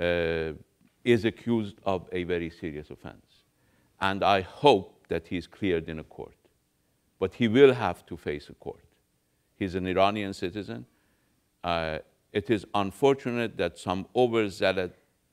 D: is accused of a very serious offense. And I hope that he's cleared in a court. But he will have to face a court. He's an Iranian citizen. It is unfortunate that some overzealous,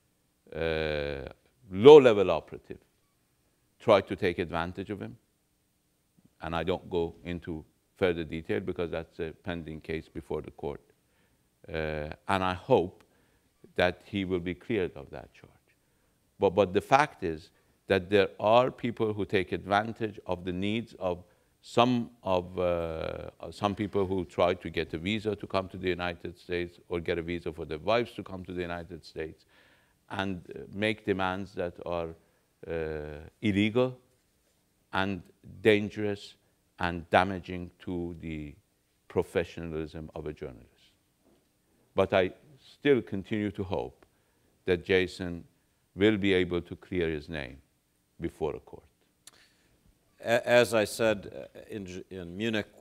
D: low-level operative tried to take advantage of him. And I don't go into further detail because that's a pending case before the court. And I hope that he will be cleared of that charge. But the fact is that there are people who take advantage of the needs of some people who try to get a visa to come to the United States or get a visa for their wives to come to the United States and make demands that are illegal and dangerous and damaging to the professionalism of a journalist. But I still continue to hope that Jason will be able to clear his name before a court.
C: As I said in Munich,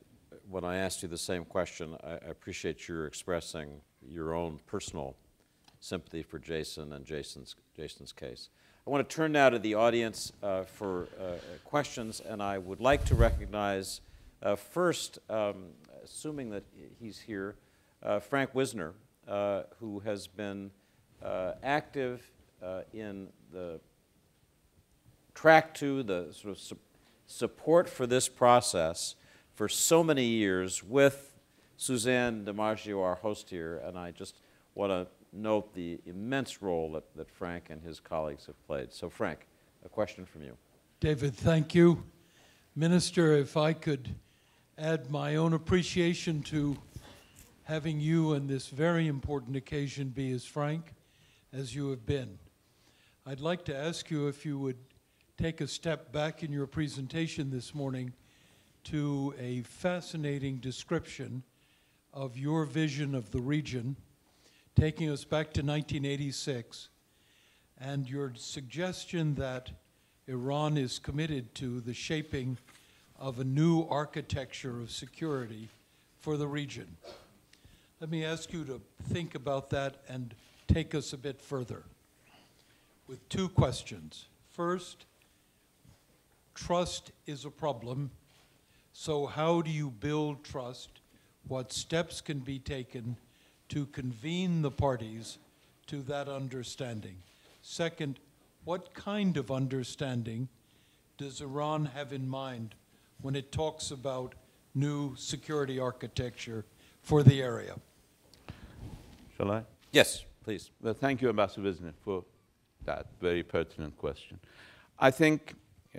C: when I asked you the same question, I appreciate your expressing your own personal sympathy for Jason and Jason's case. I want to turn now to the audience for questions, and I would like to recognize first, assuming that he's here, Frank Wisner, who has been active in the track to the sort of support for this process for so many years with Suzanne DiMaggio, our host here, and I just want to note the immense role that Frank and his colleagues have played. So Frank, a question from you.
E: David, thank you. Minister, if I could add my own appreciation to having you on this very important occasion be as frank as you have been. I'd like to ask you if you would take a step back in your presentation this morning to a fascinating description of your vision of the region, taking us back to 1986, and your suggestion that Iran is committed to the shaping of a new architecture of security for the region. Let me ask you to think about that and take us a bit further with two questions. First, trust is a problem, so how do you build trust? What steps can be taken to convene the parties to that understanding? Second, what kind of understanding does Iran have in mind when it talks about new security architecture for the area?
D: Shall I?
C: Yes, please.
D: Well, thank you, Ambassador Wisner, for that very pertinent question. I think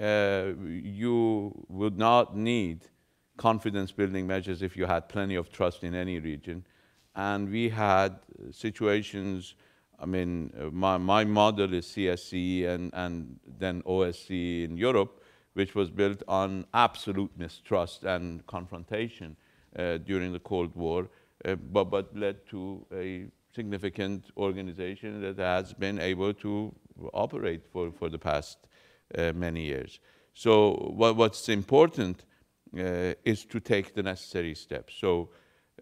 D: you would not need confidence-building measures if you had plenty of trust in any region. And we had situations, I mean, my model is CSC and then OSCE in Europe, which was built on absolute mistrust and confrontation during the Cold War, but led to a significant organization that has been able to operate for the past many years. So what's important is to take the necessary steps. So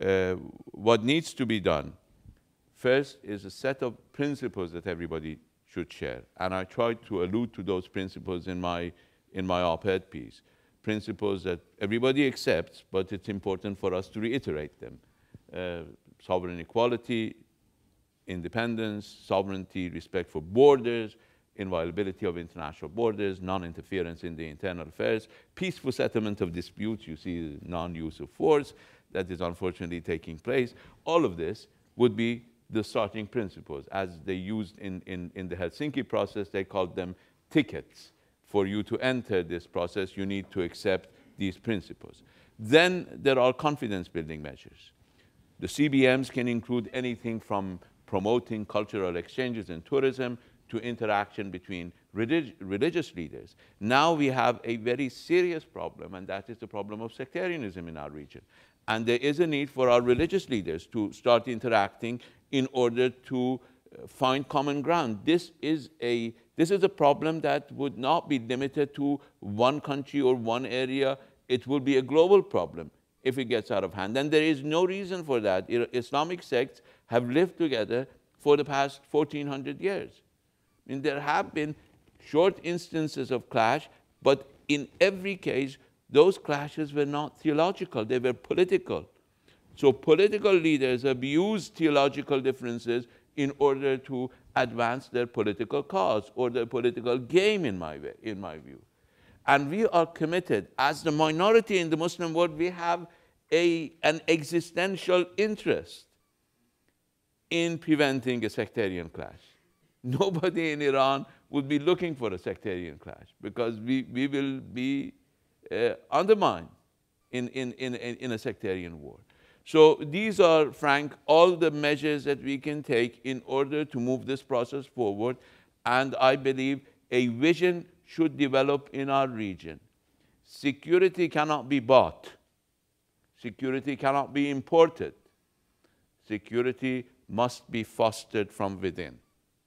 D: what needs to be done, first, is a set of principles that everybody should share. And I tried to allude to those principles in my op-ed piece. Principles that everybody accepts, but it's important for us to reiterate them. Sovereign equality, independence, sovereignty, respect for borders, inviolability of international borders, non-interference in the internal affairs, peaceful settlement of disputes, you see non-use of force that is unfortunately taking place. All of this would be the starting principles. As they used in the Helsinki process, they called them tickets. For you to enter this process, you need to accept these principles. Then there are confidence-building measures. The CBMs can include anything from promoting cultural exchanges and tourism to interaction between religious leaders. Now we have a very serious problem, and that is the problem of sectarianism in our region. And there is a need for our religious leaders to start interacting in order to find common ground. This is a problem that would not be limited to one country or one area. It will be a global problem if it gets out of hand. And there is no reason for that. Islamic sects have lived together for the past 1,400 years. I mean, there have been short instances of clash, but in every case, those clashes were not theological, they were political. So political leaders have used theological differences in order to advance their political cause or their political game, in my view. And we are committed, as the minority in the Muslim world, we have an existential interest in preventing a sectarian clash. Nobody in Iran would be looking for a sectarian clash because we will be undermined in a sectarian war. So these are, Frank, all the measures that we can take in order to move this process forward. And I believe a vision should develop in our region. Security cannot be bought. Security cannot be imported. Security must be fostered from within.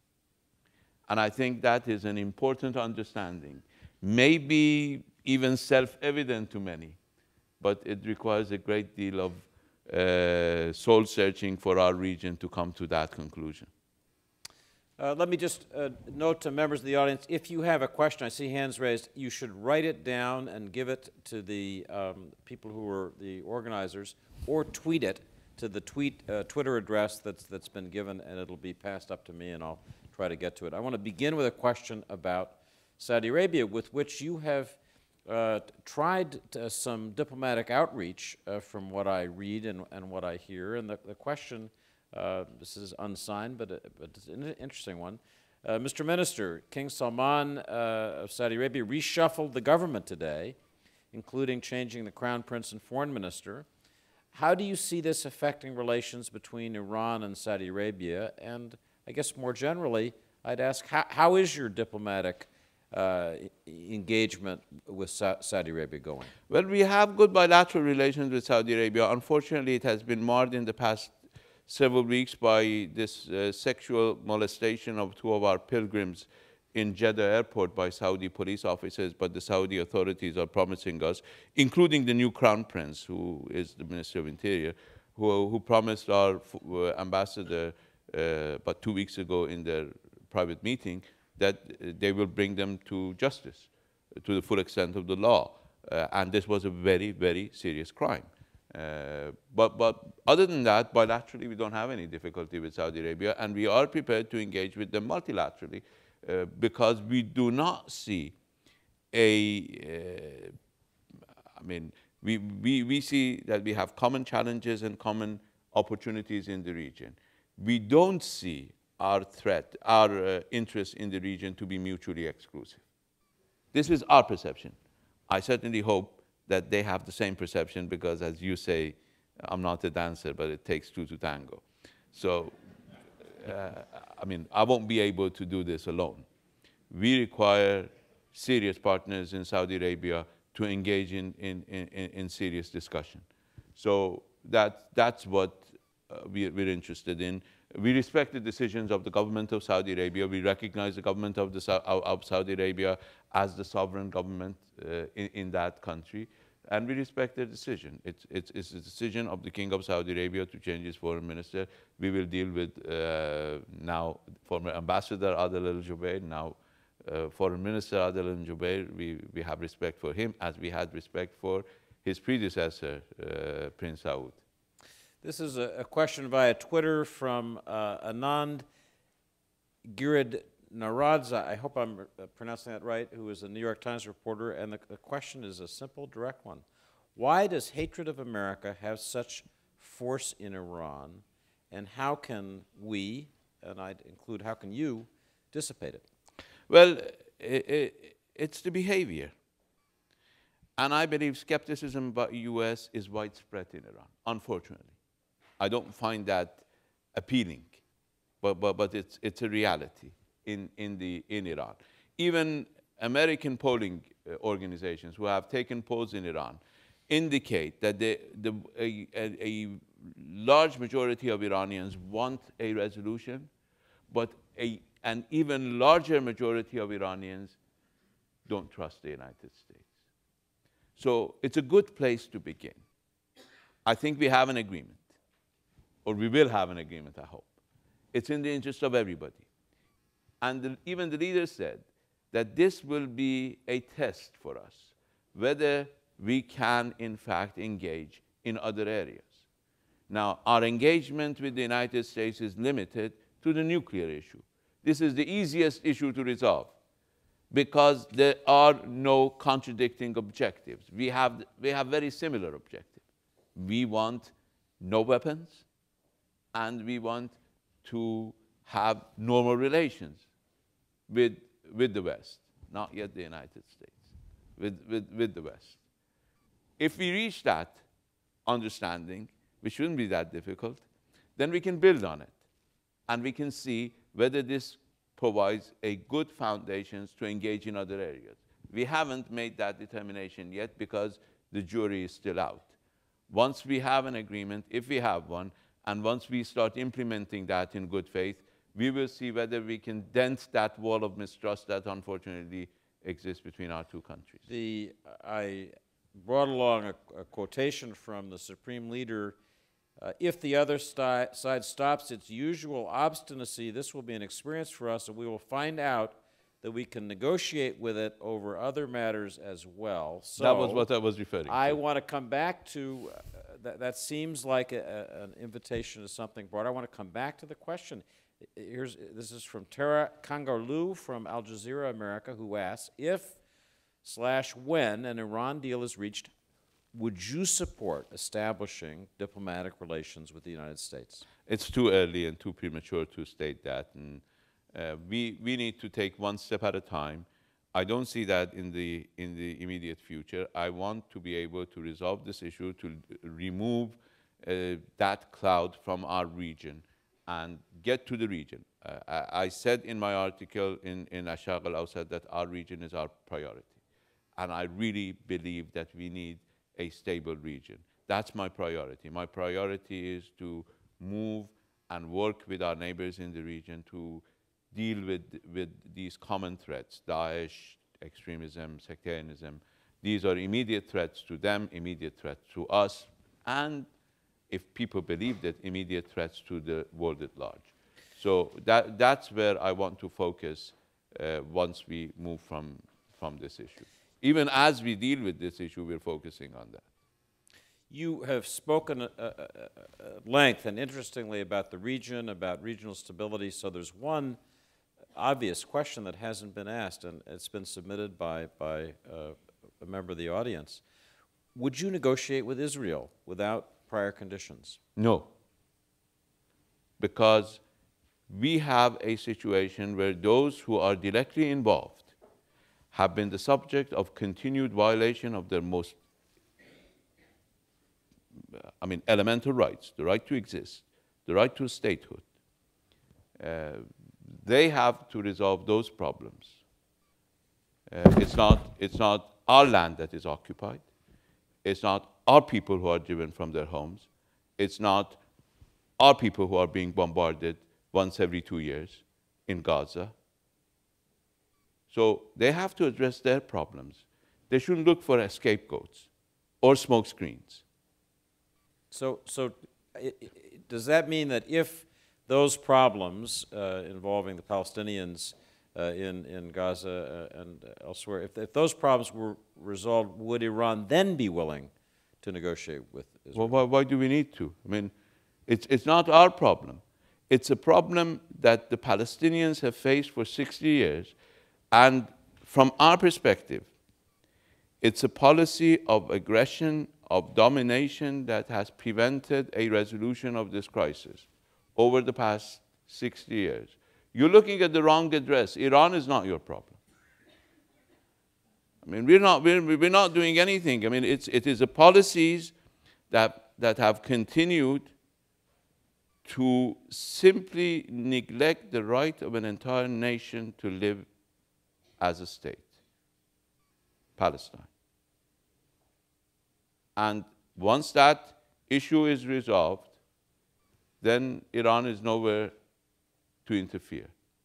D: And I think that is an important understanding, maybe even self-evident to many, but it requires a great deal of soul searching for our region to come to that conclusion.
C: Let me just note to members of the audience, if you have a question, I see hands raised, you should write it down and give it to the people who are the organizers, or tweet it to the Twitter address that's been given, and it'll be passed up to me, and I'll try to get to it. I want to begin with a question about Saudi Arabia, with which you have tried some diplomatic outreach from what I read and what I hear. And the question, this is unsigned, but it's an interesting one. Mr. Minister, King Salman of Saudi Arabia reshuffled the government today, including changing the crown prince and foreign minister. How do you see this affecting relations between Iran and Saudi Arabia? And I guess more generally, I'd ask, how is your diplomatic engagement with Saudi Arabia going?
D: Well, we have good bilateral relations with Saudi Arabia. Unfortunately, it has been marred in the past several weeks by this sexual molestation of two of our pilgrims in Jeddah airport by Saudi police officers, but the Saudi authorities are promising us, including the new crown prince, who is the Minister of Interior, who promised our ambassador about 2 weeks ago in their private meeting that they will bring them to justice to the full extent of the law. And this was a very, very serious crime. But other than that, bilaterally, we don't have any difficulty with Saudi Arabia, and we are prepared to engage with them multilaterally because we do not see I mean, we see that we have common challenges and common opportunities in the region. We don't see our threat, our interest in the region to be mutually exclusive. This is our perception. I certainly hope that they have the same perception because, as you say, I'm not a dancer, but it takes two to tango. So, I mean, I won't be able to do this alone. We require serious partners in Saudi Arabia to engage in serious discussion. So that's what we're interested in. We respect the decisions of the government of Saudi Arabia. We recognize the government of Saudi Arabia as the sovereign government in that country, and we respect their decision. It's a decision of the King of Saudi Arabia to change his foreign minister. We will deal with now former Ambassador Adel al-Jubeir, now Foreign Minister Adel al-Jubeir. We have respect for him as we had respect for his predecessor, Prince Saud.
C: This is a question via Twitter from Anand Girid Naradza, I hope I'm pronouncing that right, who is a New York Times reporter, and the question is a simple, direct one. Why does hatred of America have such force in Iran, and how can we, and I'd include how can you, dissipate it?
D: Well, it's the behavior. And I believe skepticism about the US is widespread in Iran, unfortunately. I don't find that appealing, but it's a reality in Iran. Even American polling organizations who have taken polls in Iran indicate that a large majority of Iranians want a resolution, but an even larger majority of Iranians don't trust the United States. So it's a good place to begin. I think we have an agreement, or we will have an agreement, I hope. It's in the interest of everybody. And even the leader said that this will be a test for us, whether we can, in fact, engage in other areas. Now, our engagement with the United States is limited to the nuclear issue. This is the easiest issue to resolve because there are no contradicting objectives. We have very similar objectives. We want no weapons, and we want to have normal relations with the West, not yet the United States, with the West. If we reach that understanding, which shouldn't be that difficult, then we can build on it. And we can see whether this provides a good foundation to engage in other areas. We haven't made that determination yet because the jury is still out. Once we have an agreement, if we have one, and once we start implementing that in good faith, we will see whether we can dent that wall of mistrust that unfortunately exists between our two countries.
C: I brought along a quotation from the Supreme Leader. If the other side stops its usual obstinacy, this will be an experience for us, and we will find out that we can negotiate with it over other matters as well. So
D: that was what I was referring to.
C: I want to come back to, that seems like an invitation to something broad. I want to come back to the question. This is from Tara Kangarloo from Al Jazeera America, who asks, if/when an Iran deal is reached, would you support establishing diplomatic relations with the United States?
D: It's too early and too premature to state that. And we need to take one step at a time. I don't see that in the immediate future. I want to be able to resolve this issue, to remove that cloud from our region and get to the region. I said in my article in Al-Sharq al-Awsat that our region is our priority. And I really believe that we need a stable region. That's my priority. My priority is to move and work with our neighbors in the region to deal with these common threats, Daesh, extremism, sectarianism. These are immediate threats to them, immediate threats to us, and if people believe that, immediate threats to the world at large. So that's where I want to focus once we move from this issue. Even as we deal with this issue, we're focusing on that.
C: You have spoken at length and interestingly about the region, about regional stability. So there's one obvious question that hasn't been asked, and it's been submitted by a member of the audience. Would you negotiate with Israel without prior conditions?
D: No, because we have a situation where those who are directly involved have been the subject of continued violation of their most, elemental rights, the right to exist, the right to statehood. They have to resolve those problems. It's not our land that is occupied. It's not our people who are driven from their homes. It's not our people who are being bombarded once every 2 years in Gaza. So they have to address their problems. They shouldn't look for scapegoats or smoke screens.
C: So does that mean that if those problems involving the Palestinians in Gaza and elsewhere, if those problems were resolved, would Iran then be willing to negotiate with Israel?
D: Well, why do we need to? I mean, it's not our problem. It's a problem that the Palestinians have faced for 60 years. And from our perspective, it's a policy of aggression, of domination that has prevented a resolution of this crisis over the past 60 years. You're looking at the wrong address. Iran is not your problem. I mean, we're not doing anything. I mean, it is the policies that have continued to simply neglect the right of an entire nation to live as a state, Palestine. And once that issue is resolved, then Iran is nowhere to interfere.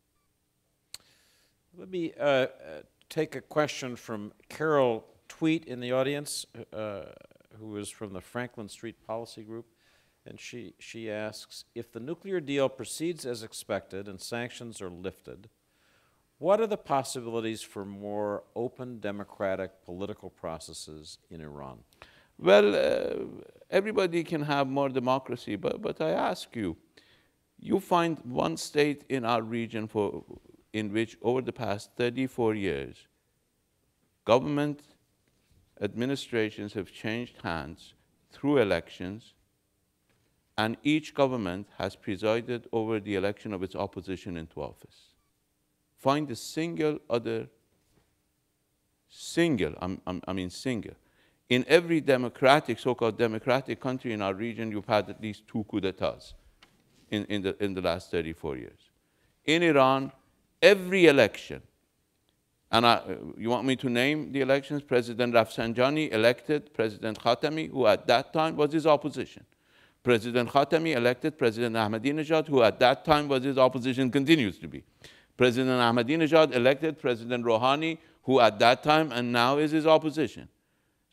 C: Let me take a question from Carol Tweet in the audience, who is from the Franklin Street Policy Group. And she asks, if the nuclear deal proceeds as expected and sanctions are lifted, what are the possibilities for more open, democratic political processes in Iran?
D: Well, everybody can have more democracy, but I ask you, you find one state in our region in which over the past 34 years, government administrations have changed hands through elections, and each government has presided over the election of its opposition into office. Find a single other, single. In every democratic, so-called democratic country in our region, you've had at least 2 coups d'etats in the last 34 years. In Iran, every election, and you want me to name the elections? President Rafsanjani elected President Khatami, who at that time was his opposition. President Khatami elected President Ahmadinejad, who at that time was his opposition, continues to be. President Ahmadinejad elected President Rouhani, who at that time and now is his opposition.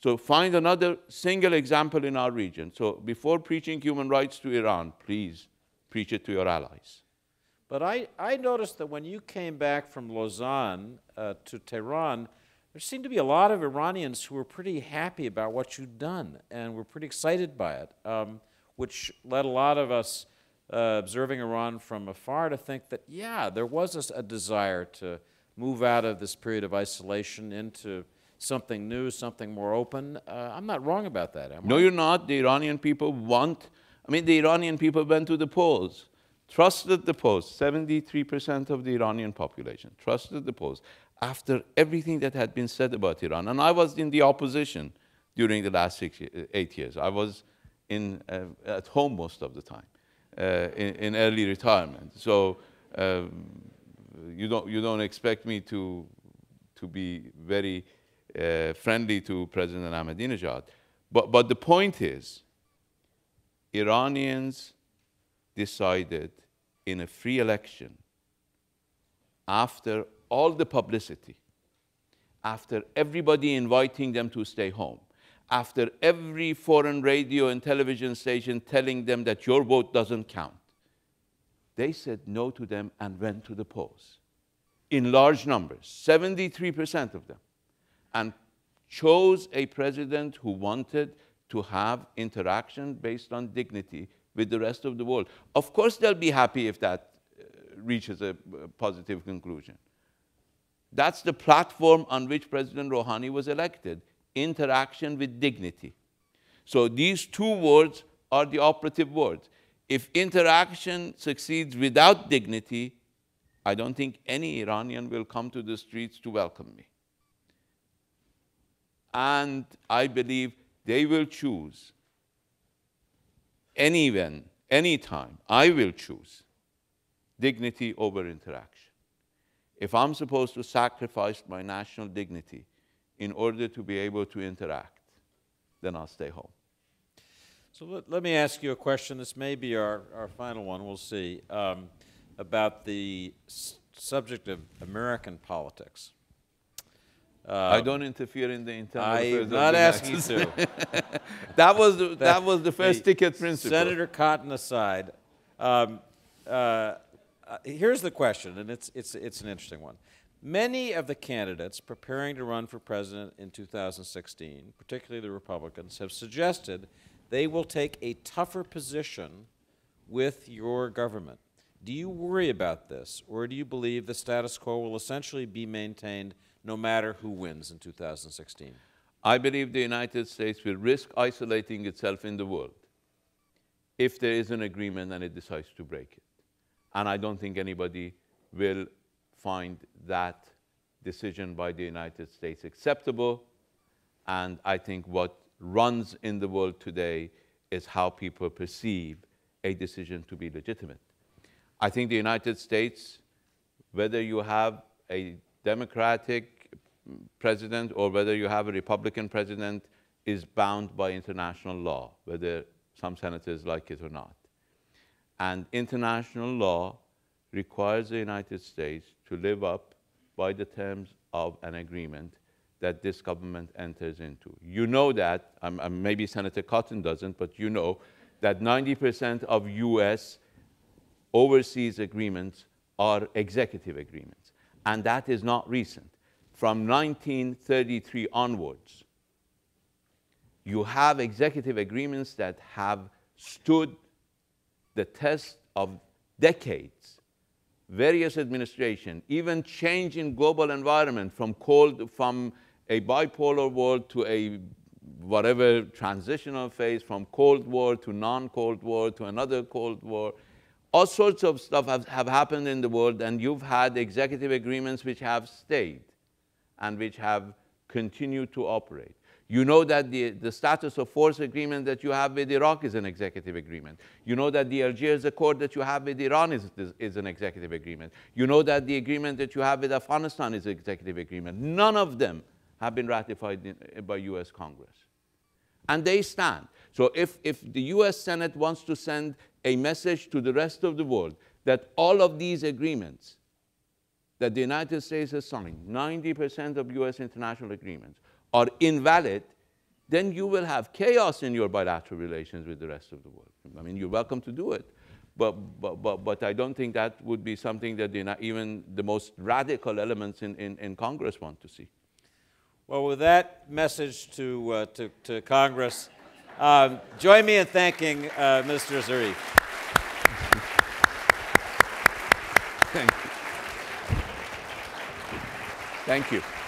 D: So find another single example in our region. So before preaching human rights to Iran, please preach it to your allies.
C: But I noticed that when you came back from Lausanne to Tehran, there seemed to be a lot of Iranians who were pretty happy about what you'd done and were pretty excited by it, which led a lot of us observing Iran from afar to think that, yeah, there was a desire to move out of this period of isolation into something new, something more open. I'm not wrong about that, am I?
D: No, you're not. The Iranian people the Iranian people went to the polls, trusted the polls. 73% of the Iranian population trusted the polls after everything that had been said about Iran. And I was in the opposition during the last 8 years. I was at home most of the time, in early retirement. So you don't expect me to be very friendly to President Ahmadinejad. But the point is, Iranians decided in a free election, after all the publicity, after everybody inviting them to stay home, after every foreign radio and television station telling them that your vote doesn't count, they said no to them and went to the polls in large numbers, 73% of them, and chose a president who wanted to have interaction based on dignity with the rest of the world. Of course, they'll be happy if that reaches a positive conclusion. That's the platform on which President Rouhani was elected, interaction with dignity. So these two words are the operative words. If interaction succeeds without dignity, I don't think any Iranian will come to the streets to welcome me. And I believe they will choose anytime, I will choose dignity over interaction. If I'm supposed to sacrifice my national dignity in order to be able to interact, then I'll stay home.
C: So let me ask you a question. This may be our final one, we'll see, about the subject of American politics.
D: I don't interfere in the internal affairs of the
C: I'm not asking you to.
D: That was the first ticket principle.
C: Senator Cotton aside, here's the question, and it's an interesting one. Many of the candidates preparing to run for president in 2016, particularly the Republicans, have suggested they will take a tougher position with your government. Do you worry about this, or do you believe the status quo will essentially be maintained no matter who wins in 2016?
D: I believe the United States will risk isolating itself in the world if there is an agreement and it decides to break it. And I don't think anybody will find that decision by the United States acceptable. And I think what runs in the world today is how people perceive a decision to be legitimate. I think the United States, whether you have a Democratic president or whether you have a Republican president, is bound by international law, whether some senators like it or not. And international law requires the United States to live up by the terms of an agreement that this government enters into. You know that, maybe Senator Cotton doesn't, but you know that 90% of US overseas agreements are executive agreements. And that is not recent. From 1933 onwards, you have executive agreements that have stood the test of decades. Various administrations, even change in global environment from a bipolar world to a whatever transitional phase, from Cold War to non-Cold War to another Cold War. All sorts of stuff have happened in the world, and you've had executive agreements which have stayed and which have continued to operate. You know that the status of force agreement that you have with Iraq is an executive agreement. You know that the Algiers Accord that you have with Iran is an executive agreement. You know that the agreement that you have with Afghanistan is an executive agreement. None of them have been ratified by US Congress. And they stand. So if the US Senate wants to send a message to the rest of the world that all of these agreements that the United States has signed, 90% of US international agreements, are invalid, then you will have chaos in your bilateral relations with the rest of the world. I mean, you're welcome to do it. But I don't think that would be something that even the most radical elements in Congress want to see.
C: Well, with that message to Congress, join me in thanking Mr. Zarif.
D: Thank you. Thank you.